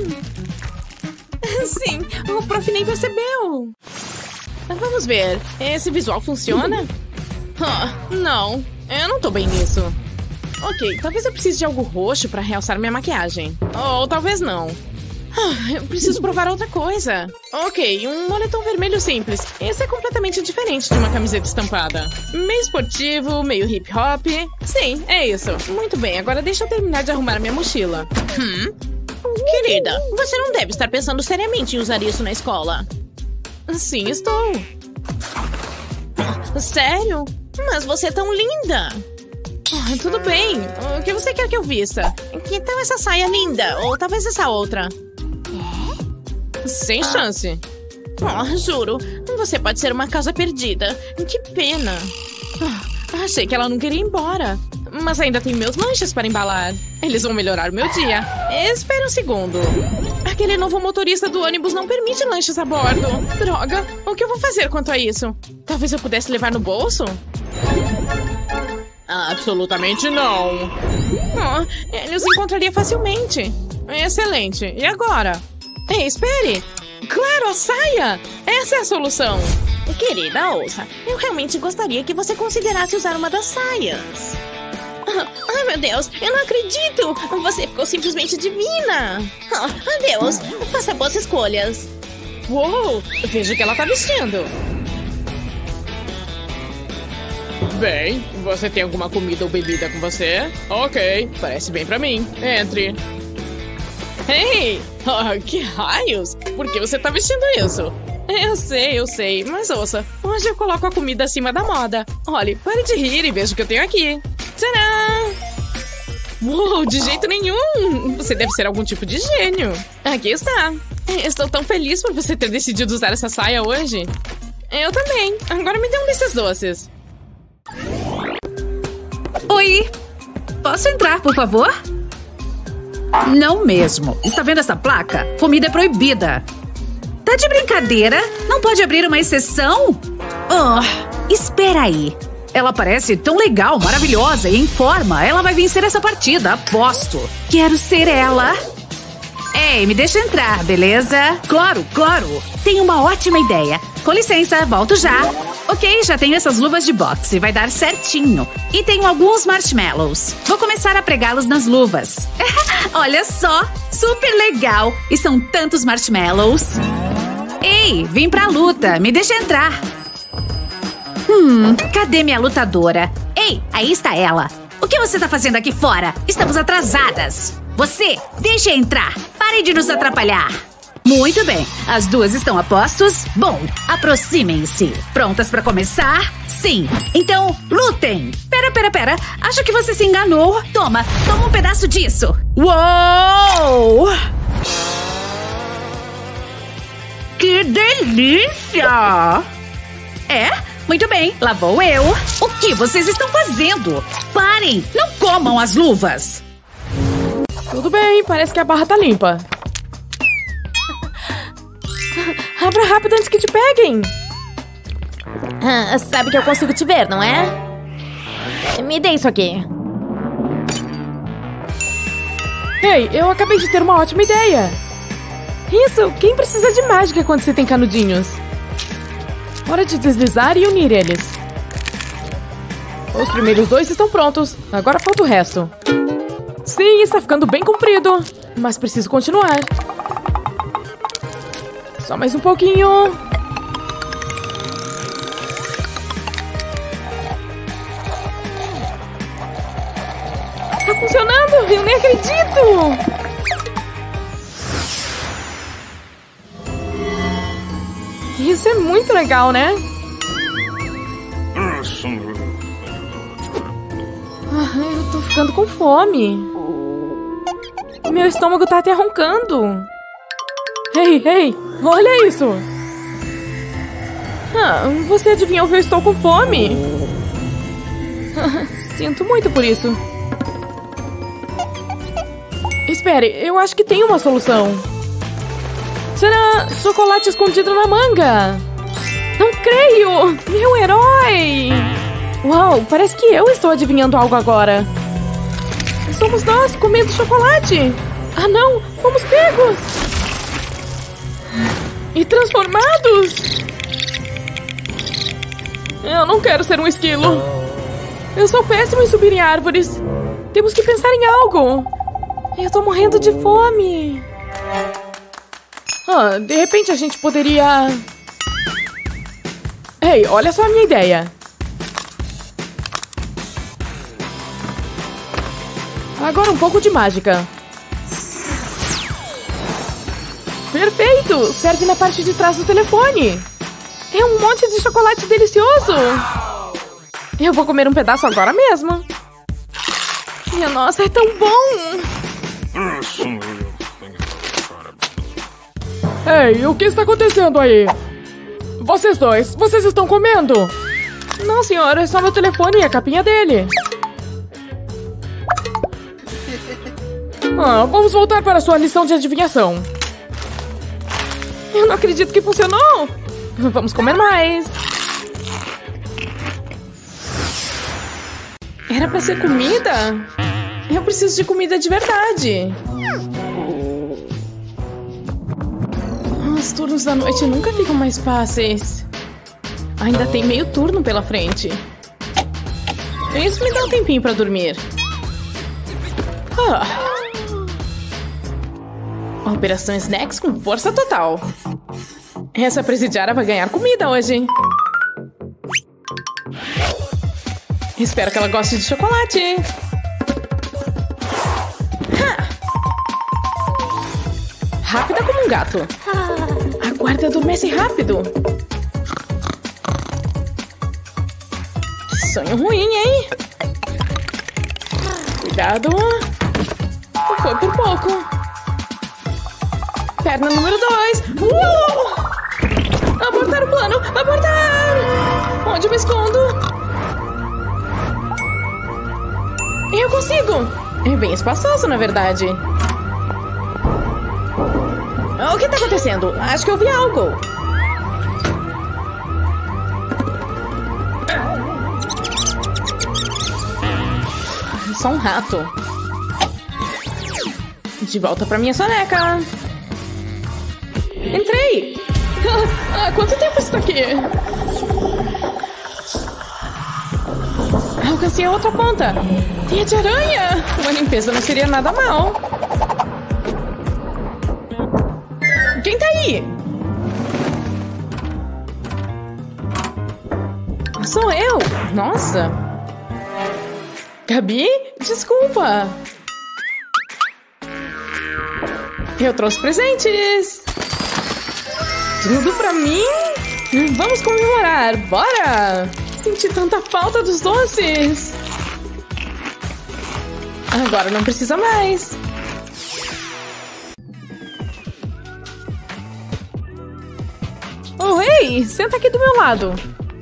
Sim, o prof nem percebeu. Vamos ver, esse visual funciona? Oh, não, eu não tô bem nisso. Ok, talvez eu precise de algo roxo pra realçar minha maquiagem. Ou talvez não. Ah, eu preciso provar outra coisa. Ok, um moletom vermelho simples. Esse é completamente diferente de uma camiseta estampada. Meio esportivo, meio hip hop. Sim, é isso. Muito bem, agora deixa eu terminar de arrumar minha mochila. Hum? Querida, você não deve estar pensando seriamente em usar isso na escola. Sim, estou. Sério? Mas você é tão linda. Oh, tudo bem. O que você quer que eu vista? Que tal essa saia linda? Ou talvez essa outra? Sem chance. Oh, juro, você pode ser uma causa perdida. Que pena.
Achei que ela não queria ir embora. Mas ainda tem meus lanches para embalar. Eles vão melhorar o meu dia. Espera um segundo. Aquele novo motorista do ônibus não permite lanches a bordo. Droga, o que eu vou fazer quanto a isso? Talvez eu pudesse levar no bolso? Absolutamente não. Oh, ele os encontraria facilmente. Excelente. E agora? Ei, espere. Claro, a saia. Essa é a solução. Querida, ouça. Eu realmente gostaria que você considerasse usar uma das saias. Ai, meu Deus, eu não acredito! Você ficou simplesmente divina! Oh, adeus, faça boas escolhas. Uou, veja o que ela tá vestindo. Bem, você tem alguma comida ou bebida com você? Ok, parece bem pra mim. Entre. Ei! Oh, que raios! Por que você tá vestindo isso? Eu sei, eu sei, mas ouça, hoje eu coloco a comida acima da moda. Olhe, pare de rir e veja o que eu tenho aqui. Tcharam! Uou, de jeito nenhum! Você deve ser algum tipo de gênio. Aqui está. Estou tão feliz por você ter decidido usar essa saia hoje. Eu também. Agora me dê um desses doces.
Oi! Posso entrar, por favor? Não mesmo. Está vendo essa placa? Comida é proibida. Tá de brincadeira? Não pode abrir uma exceção? Oh, espera aí. Ela parece tão legal, maravilhosa e em forma. Ela vai vencer essa partida, aposto. Quero ser ela. Ei, me deixa entrar, beleza? Claro, claro. Tenho uma ótima ideia. Com licença, volto já. Ok, já tenho essas luvas de boxe. Vai dar certinho. E tenho alguns marshmallows. Vou começar a pregá-los nas luvas. Olha só, super legal. E são tantos marshmallows. Ei, vim pra luta. Me deixa entrar. Hum, cadê minha lutadora? Ei, aí está ela. O que você tá fazendo aqui fora? Estamos atrasadas. Você, deixa entrar. Pare de nos atrapalhar. Muito bem, as duas estão a postos? Bom, aproximem-se. Prontas pra começar? Sim. Então, lutem. Pera, pera, pera. Acho que você se enganou. Toma, toma um pedaço disso. Uou! Que delícia! É? Muito bem, lá vou eu. O que vocês estão fazendo? Parem, não comam as luvas.
Tudo bem, parece que a barra tá limpa. Abra rápido antes que te peguem.
Ah, sabe que eu consigo te ver, não é? Me dê isso aqui.
Ei, eu acabei de ter uma ótima ideia. Isso, quem precisa de mágica quando se tem canudinhos? Hora de deslizar e unir eles. Os primeiros dois estão prontos. Agora falta o resto. Sim, está ficando bem comprido. Mas preciso continuar. Só mais um pouquinho. Tá funcionando! Eu nem acredito! Isso é muito legal, né? Ah, eu tô ficando com fome. Meu estômago tá até roncando. Ei, ei, olha isso. Ah, você adivinhou que eu estou com fome? Sinto muito por isso. Espere, eu acho que tem uma solução. Será chocolate escondido na manga? Não creio! Meu herói! Uau, parece que eu estou adivinhando algo agora. Somos nós comendo chocolate! Ah não, fomos pegos! E transformados! Eu não quero ser um esquilo. Eu sou péssimo em subir em árvores. Temos que pensar em algo. Eu tô morrendo de fome. Ah, de repente a gente poderia... Ei, olha só a minha ideia. Agora um pouco de mágica. Perfeito! Serve na parte de trás do telefone. É um monte de chocolate delicioso. Eu vou comer um pedaço agora mesmo. Minha nossa, é tão bom!
Ei, o que está acontecendo aí? Vocês dois, vocês estão comendo?
Não, senhora, é só meu telefone e a capinha dele. Ah, vamos voltar para a sua lição de adivinhação. Eu não acredito que funcionou. Vamos comer mais. Era pra ser comida? Eu preciso de comida de verdade. Os turnos da noite nunca ficam mais fáceis. Ainda tem meio turno pela frente. Isso me dá um tempinho pra dormir. Ah. Operação Snacks com força total. Essa presidiária vai ganhar comida hoje. Espero que ela goste de chocolate. Ha! Rápida como um gato. A guarda adormece rápido. Que sonho ruim, hein? Cuidado. Foi por pouco. Perna número dois. Uh! Abortar o plano. Abortar. Onde eu me escondo? Eu consigo. É bem espaçoso, na verdade. O que tá acontecendo? Acho que eu vi algo. Só um rato. De volta pra minha soneca. Entrei! Ah, ah, quanto tempo isso tá aqui? Alcancei a outra ponta. Teia de aranha! Uma limpeza não seria nada mal. Quem tá aí? Sou eu! Nossa! Gabi? Desculpa! Eu trouxe presentes! Tudo pra mim? Vamos comemorar! Bora! Senti tanta falta dos doces! Agora não precisa mais! Oh, ei! Senta aqui do meu lado!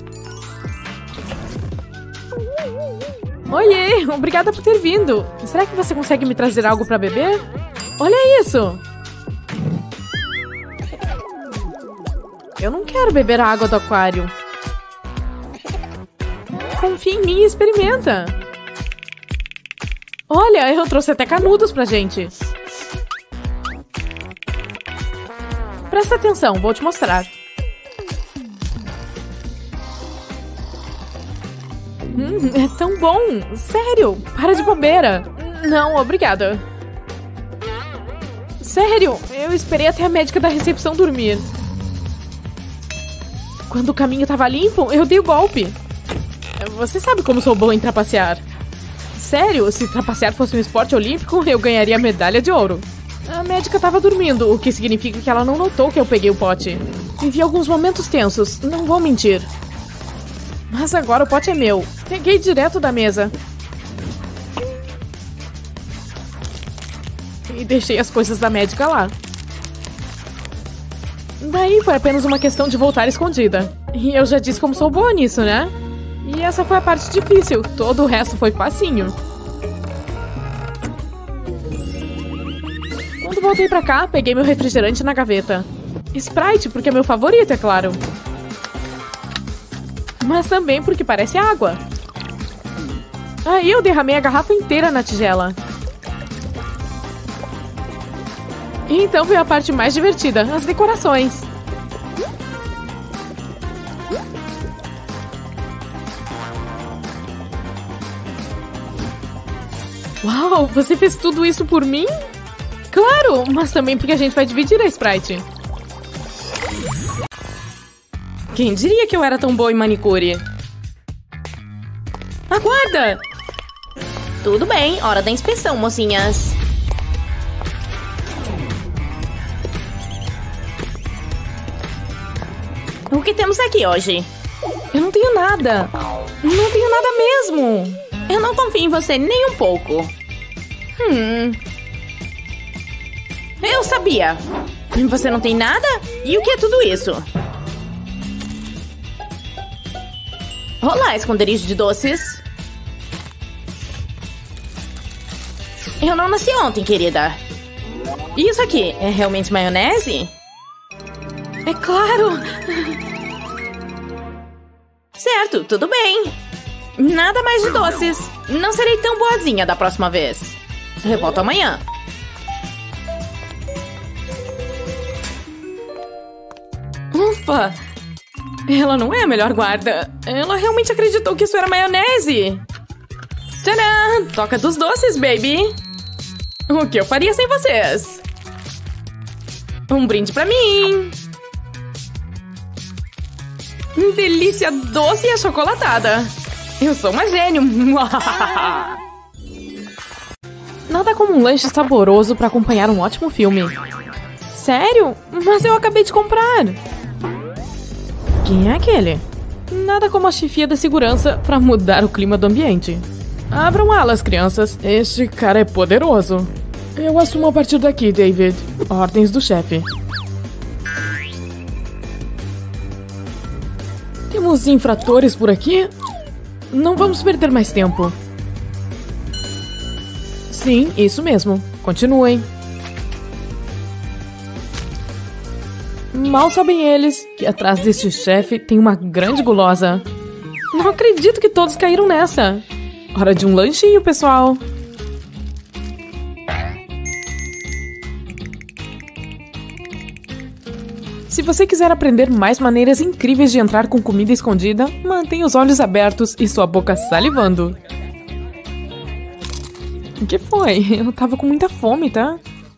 Oiê! Obrigada por ter vindo! Será que você consegue me trazer algo pra beber? Olha isso! Eu não quero beber a água do aquário. Confia em mim e experimenta. Olha, eu trouxe até canudos pra gente. Presta atenção, vou te mostrar. Hum, é tão bom. Sério, para de bobeira. Não, obrigada. Sério, eu esperei até a médica da recepção dormir. Quando o caminho tava limpo, eu dei o golpe. Você sabe como sou boa em trapacear. Sério, se trapacear fosse um esporte olímpico, eu ganharia a medalha de ouro. A médica tava dormindo, o que significa que ela não notou que eu peguei o pote. Vivi alguns momentos tensos, não vou mentir. Mas agora o pote é meu. Peguei direto da mesa. E deixei as coisas da médica lá. Daí foi apenas uma questão de voltar escondida. E eu já disse como sou boa nisso, né? E essa foi a parte difícil. Todo o resto foi facinho. Quando voltei pra cá, peguei meu refrigerante na gaveta. Sprite, porque é meu favorito, é claro. Mas também porque parece água. Aí eu derramei a garrafa inteira na tigela. E então veio a parte mais divertida, as decorações. Uau, você fez tudo isso por mim? Claro, mas também porque a gente vai dividir a Sprite. Quem diria que eu era tão boa em manicure? Aguarda!
Tudo bem, hora da inspeção, mocinhas. O que temos aqui hoje?
Eu não tenho nada. Não tenho nada mesmo.
Eu não confio em você nem um pouco.
Hum.
Eu sabia. Você não tem nada? E o que é tudo isso? Olá, esconderijo de doces. Eu não nasci ontem, querida. Isso aqui é realmente maionese?
É claro!
Certo, tudo bem. Nada mais de doces. Não serei tão boazinha da próxima vez. Eu volto amanhã.
Ufa! Ela não é a melhor guarda. Ela realmente acreditou que isso era maionese. Tcharam! Toca dos doces, baby! O que eu faria sem vocês? Um brinde pra mim! Delícia doce e achocolatada! Eu sou uma gênio! Nada como um lanche saboroso pra acompanhar um ótimo filme. Sério? Mas eu acabei de comprar! Quem é aquele? Nada como a chefia da segurança pra mudar o clima do ambiente. Abram alas, crianças. Este cara é poderoso. Eu assumo a partir daqui, David. Ordens do chefe. Temos infratores por aqui? Não vamos perder mais tempo. Sim, isso mesmo. Continuem. Mal sabem eles que atrás deste chefe tem uma grande gulosa. Não acredito que todos caíram nessa. Hora de um lanchinho, pessoal. Se você quiser aprender mais maneiras incríveis de entrar com comida escondida, mantenha os olhos abertos e sua boca salivando. O que foi? Eu tava com muita fome, tá?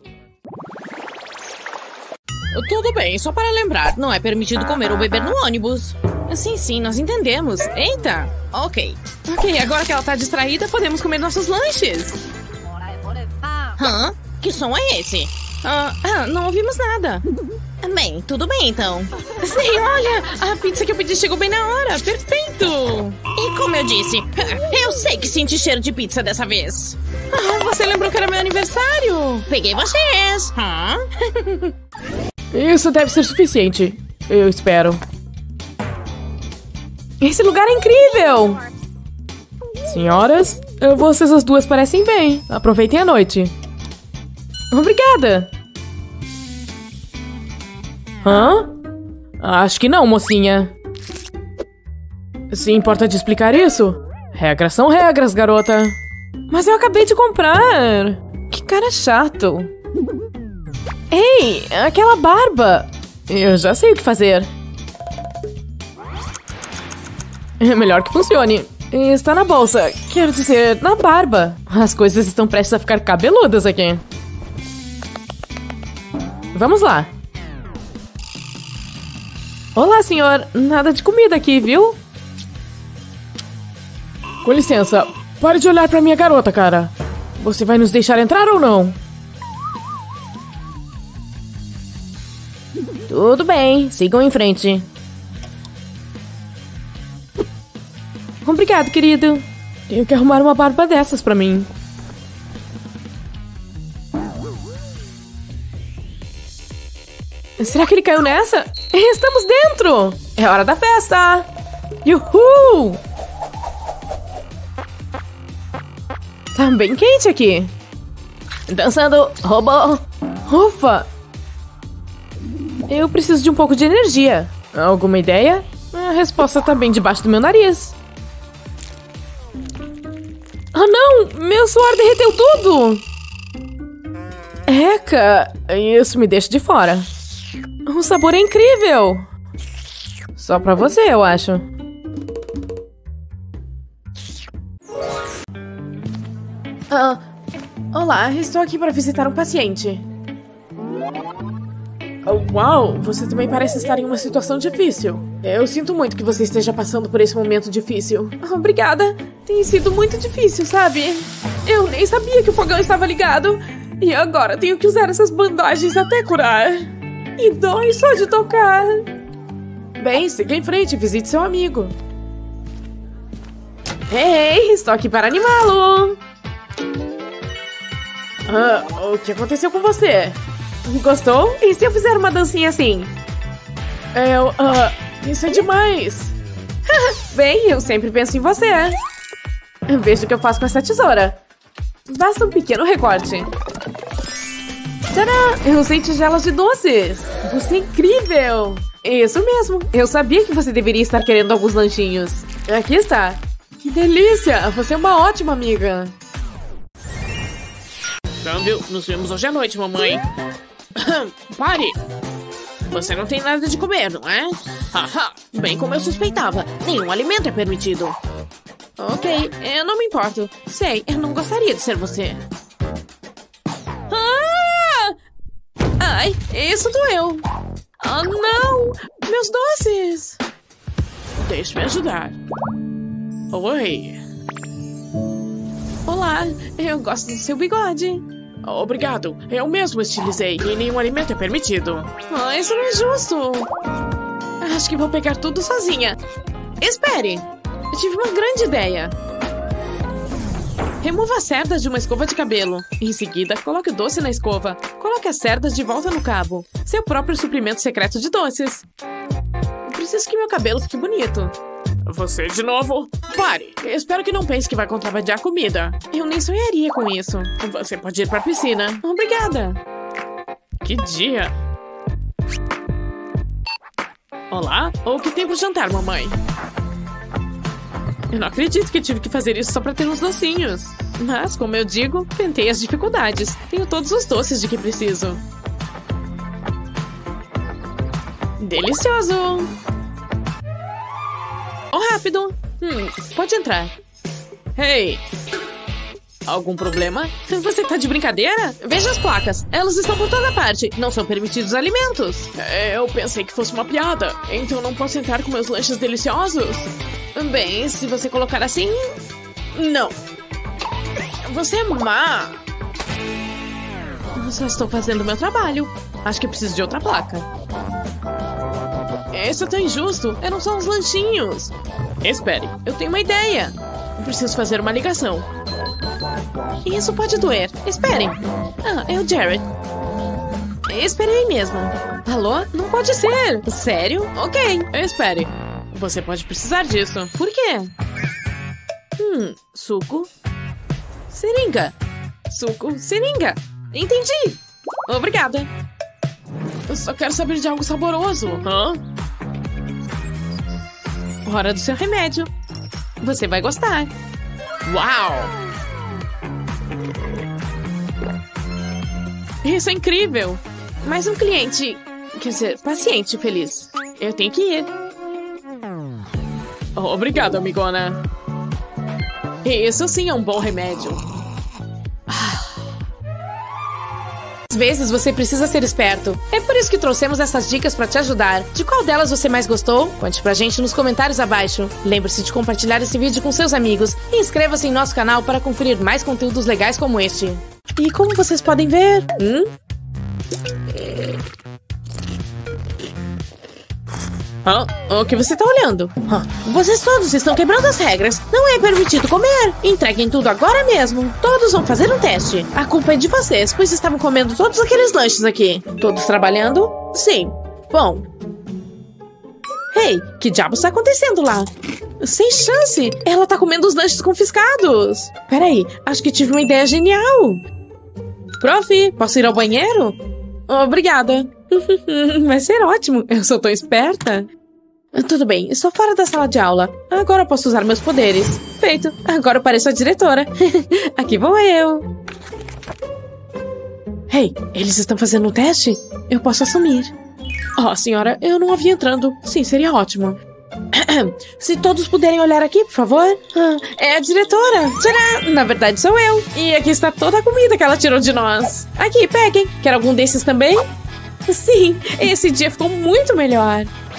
Tudo bem, só para lembrar, não é permitido comer ou beber no ônibus. Sim, sim, nós entendemos. Eita! Ok. Ok, agora que ela tá distraída, podemos comer nossos lanches. Hã? Que som é esse? Ah, ah, não ouvimos nada. Bem, tudo bem então. Sim, olha, a pizza que eu pedi chegou bem na hora. Perfeito! E como eu disse, eu sei que senti cheiro de pizza dessa vez. Ah, você lembrou que era meu aniversário? Peguei vocês. Hã?
Isso deve ser suficiente. Eu espero. Esse lugar é incrível! Senhoras, vocês as duas parecem bem. Aproveitem a noite. Obrigada! Hã? Acho que não, mocinha. Se importa de explicar isso? Regras são regras, garota. Mas eu acabei de comprar. Que cara chato. Ei, aquela barba. Eu já sei o que fazer. É melhor que funcione. Está na bolsa. Quero dizer, na barba. As coisas estão prestes a ficar cabeludas aqui. Vamos lá. Olá, senhor. Nada de comida aqui, viu? Com licença. Pare de olhar pra minha garota, cara. Você vai nos deixar entrar ou não? Tudo bem. Sigam em frente. Obrigado, querido. Tenho que arrumar uma barba dessas pra mim. Será que ele caiu nessa? Estamos dentro! É hora da festa! Yuhu! Tá bem quente aqui. Dançando, robô. Ufa! Eu preciso de um pouco de energia. Alguma ideia? A resposta tá bem debaixo do meu nariz. Ah, não! Meu suor derreteu tudo! Eca! Isso me deixa de fora. O sabor é incrível! Só pra você, eu acho. Ah, olá, estou aqui para visitar um paciente. Oh, uau, você também parece estar em uma situação difícil. Eu sinto muito que você esteja passando por esse momento difícil. Obrigada. Tem sido muito difícil, sabe? Eu nem sabia que o fogão estava ligado. E agora tenho que usar essas bandagens até curar. E dói só de tocar. Bem, siga em frente, visite seu amigo. Ei, estou aqui para animá-lo. Ah, o que aconteceu com você? Gostou? E se eu fizer uma dancinha assim? Eu, ah, isso é demais. Bem, eu sempre penso em você. Veja o que eu faço com essa tesoura. Basta um pequeno recorte. Tcharam! Eu usei tigelas de doces. Você é incrível. Isso mesmo. Eu sabia que você deveria estar querendo alguns lanchinhos. Aqui está. Que delícia. Você é uma ótima amiga.
Câmbio, nos vemos hoje à noite, mamãe. Pare! Você não tem nada de comer, não é? Haha, bem como eu suspeitava. Nenhum alimento é permitido. Ok, eu não me importo. Sei, eu não gostaria de ser você.
Ah! Ai, isso doeu. Oh, não! Meus doces!
Deixe-me ajudar. Oi.
Olá, eu gosto do seu bigode.
Obrigado, eu mesmo estilizei e nenhum alimento é permitido.
Ah, isso não é justo. Acho que vou pegar tudo sozinha. Espere, eu tive uma grande ideia. Remova as cerdas de uma escova de cabelo. Em seguida, coloque o doce na escova. Coloque as cerdas de volta no cabo. Seu próprio suprimento secreto de doces. Preciso que meu cabelo fique bonito.
Você de novo? Pare! Espero que não pense que vai contrabandear comida.
Eu nem sonharia com isso.
Você pode ir pra piscina.
Obrigada.
Que dia! Olá, o que tem pro jantar, mamãe?
Eu não acredito que tive que fazer isso só pra ter uns docinhos. Mas, como eu digo, tentei as dificuldades. Tenho todos os doces de que preciso. Delicioso! Oh, rápido! Hum, pode entrar.
Hey! Algum problema?
Você tá de brincadeira? Veja as placas. Elas estão por toda parte. Não são permitidos alimentos.
É, eu pensei que fosse uma piada. Então não posso entrar com meus lanches deliciosos?
Bem, se você colocar assim... Não. Você é má. Eu só estou fazendo o meu trabalho. Acho que eu preciso de outra placa. Isso é tão injusto. Eram só uns lanchinhos.
Espere,
eu tenho uma ideia. Eu preciso fazer uma ligação. Isso pode doer. Esperem. Ah, é o Jared. Espere aí mesmo. Alô? Não pode ser. Sério? Ok.
Espere. Você pode precisar disso.
Por quê? Hum, suco. Seringa. Suco, seringa. Entendi. Obrigada.
Eu só quero saber de algo saboroso. Hã?
Hora do seu remédio. Você vai gostar.
Uau!
Isso é incrível. Mais um cliente, quer dizer, paciente feliz. Eu tenho que ir.
Obrigado, amigona.
Isso sim é um bom remédio. Às vezes você precisa ser esperto. É por isso que trouxemos essas dicas pra te ajudar. De qual delas você mais gostou? Conte pra gente nos comentários abaixo. Lembre-se de compartilhar esse vídeo com seus amigos. E inscreva-se em nosso canal para conferir mais conteúdos legais como este. E como vocês podem ver... Hum? Ah, o que você tá olhando? Ah, vocês todos estão quebrando as regras. Não é permitido comer. Entreguem tudo agora mesmo. Todos vão fazer um teste. A culpa é de vocês, pois estavam comendo todos aqueles lanches aqui. Todos trabalhando? Sim. Bom. Ei, que diabo está acontecendo lá? Sem chance. Ela tá comendo os lanches confiscados. Peraí, acho que tive uma ideia genial. Prof, posso ir ao banheiro? Obrigada. Vai ser ótimo. Eu sou tão esperta. Tudo bem, estou fora da sala de aula. Agora posso usar meus poderes. Feito. Agora eu pareço a diretora. Aqui vou eu. Hey, eles estão fazendo um teste? Eu posso assumir. Oh, senhora, eu não a vi entrando. Sim, seria ótimo. Se todos puderem olhar aqui, por favor. Ah, é a diretora. Tcharam! Na verdade sou eu. E aqui está toda a comida que ela tirou de nós. Aqui, peguem. Quer algum desses também? Sim, esse dia ficou muito melhor.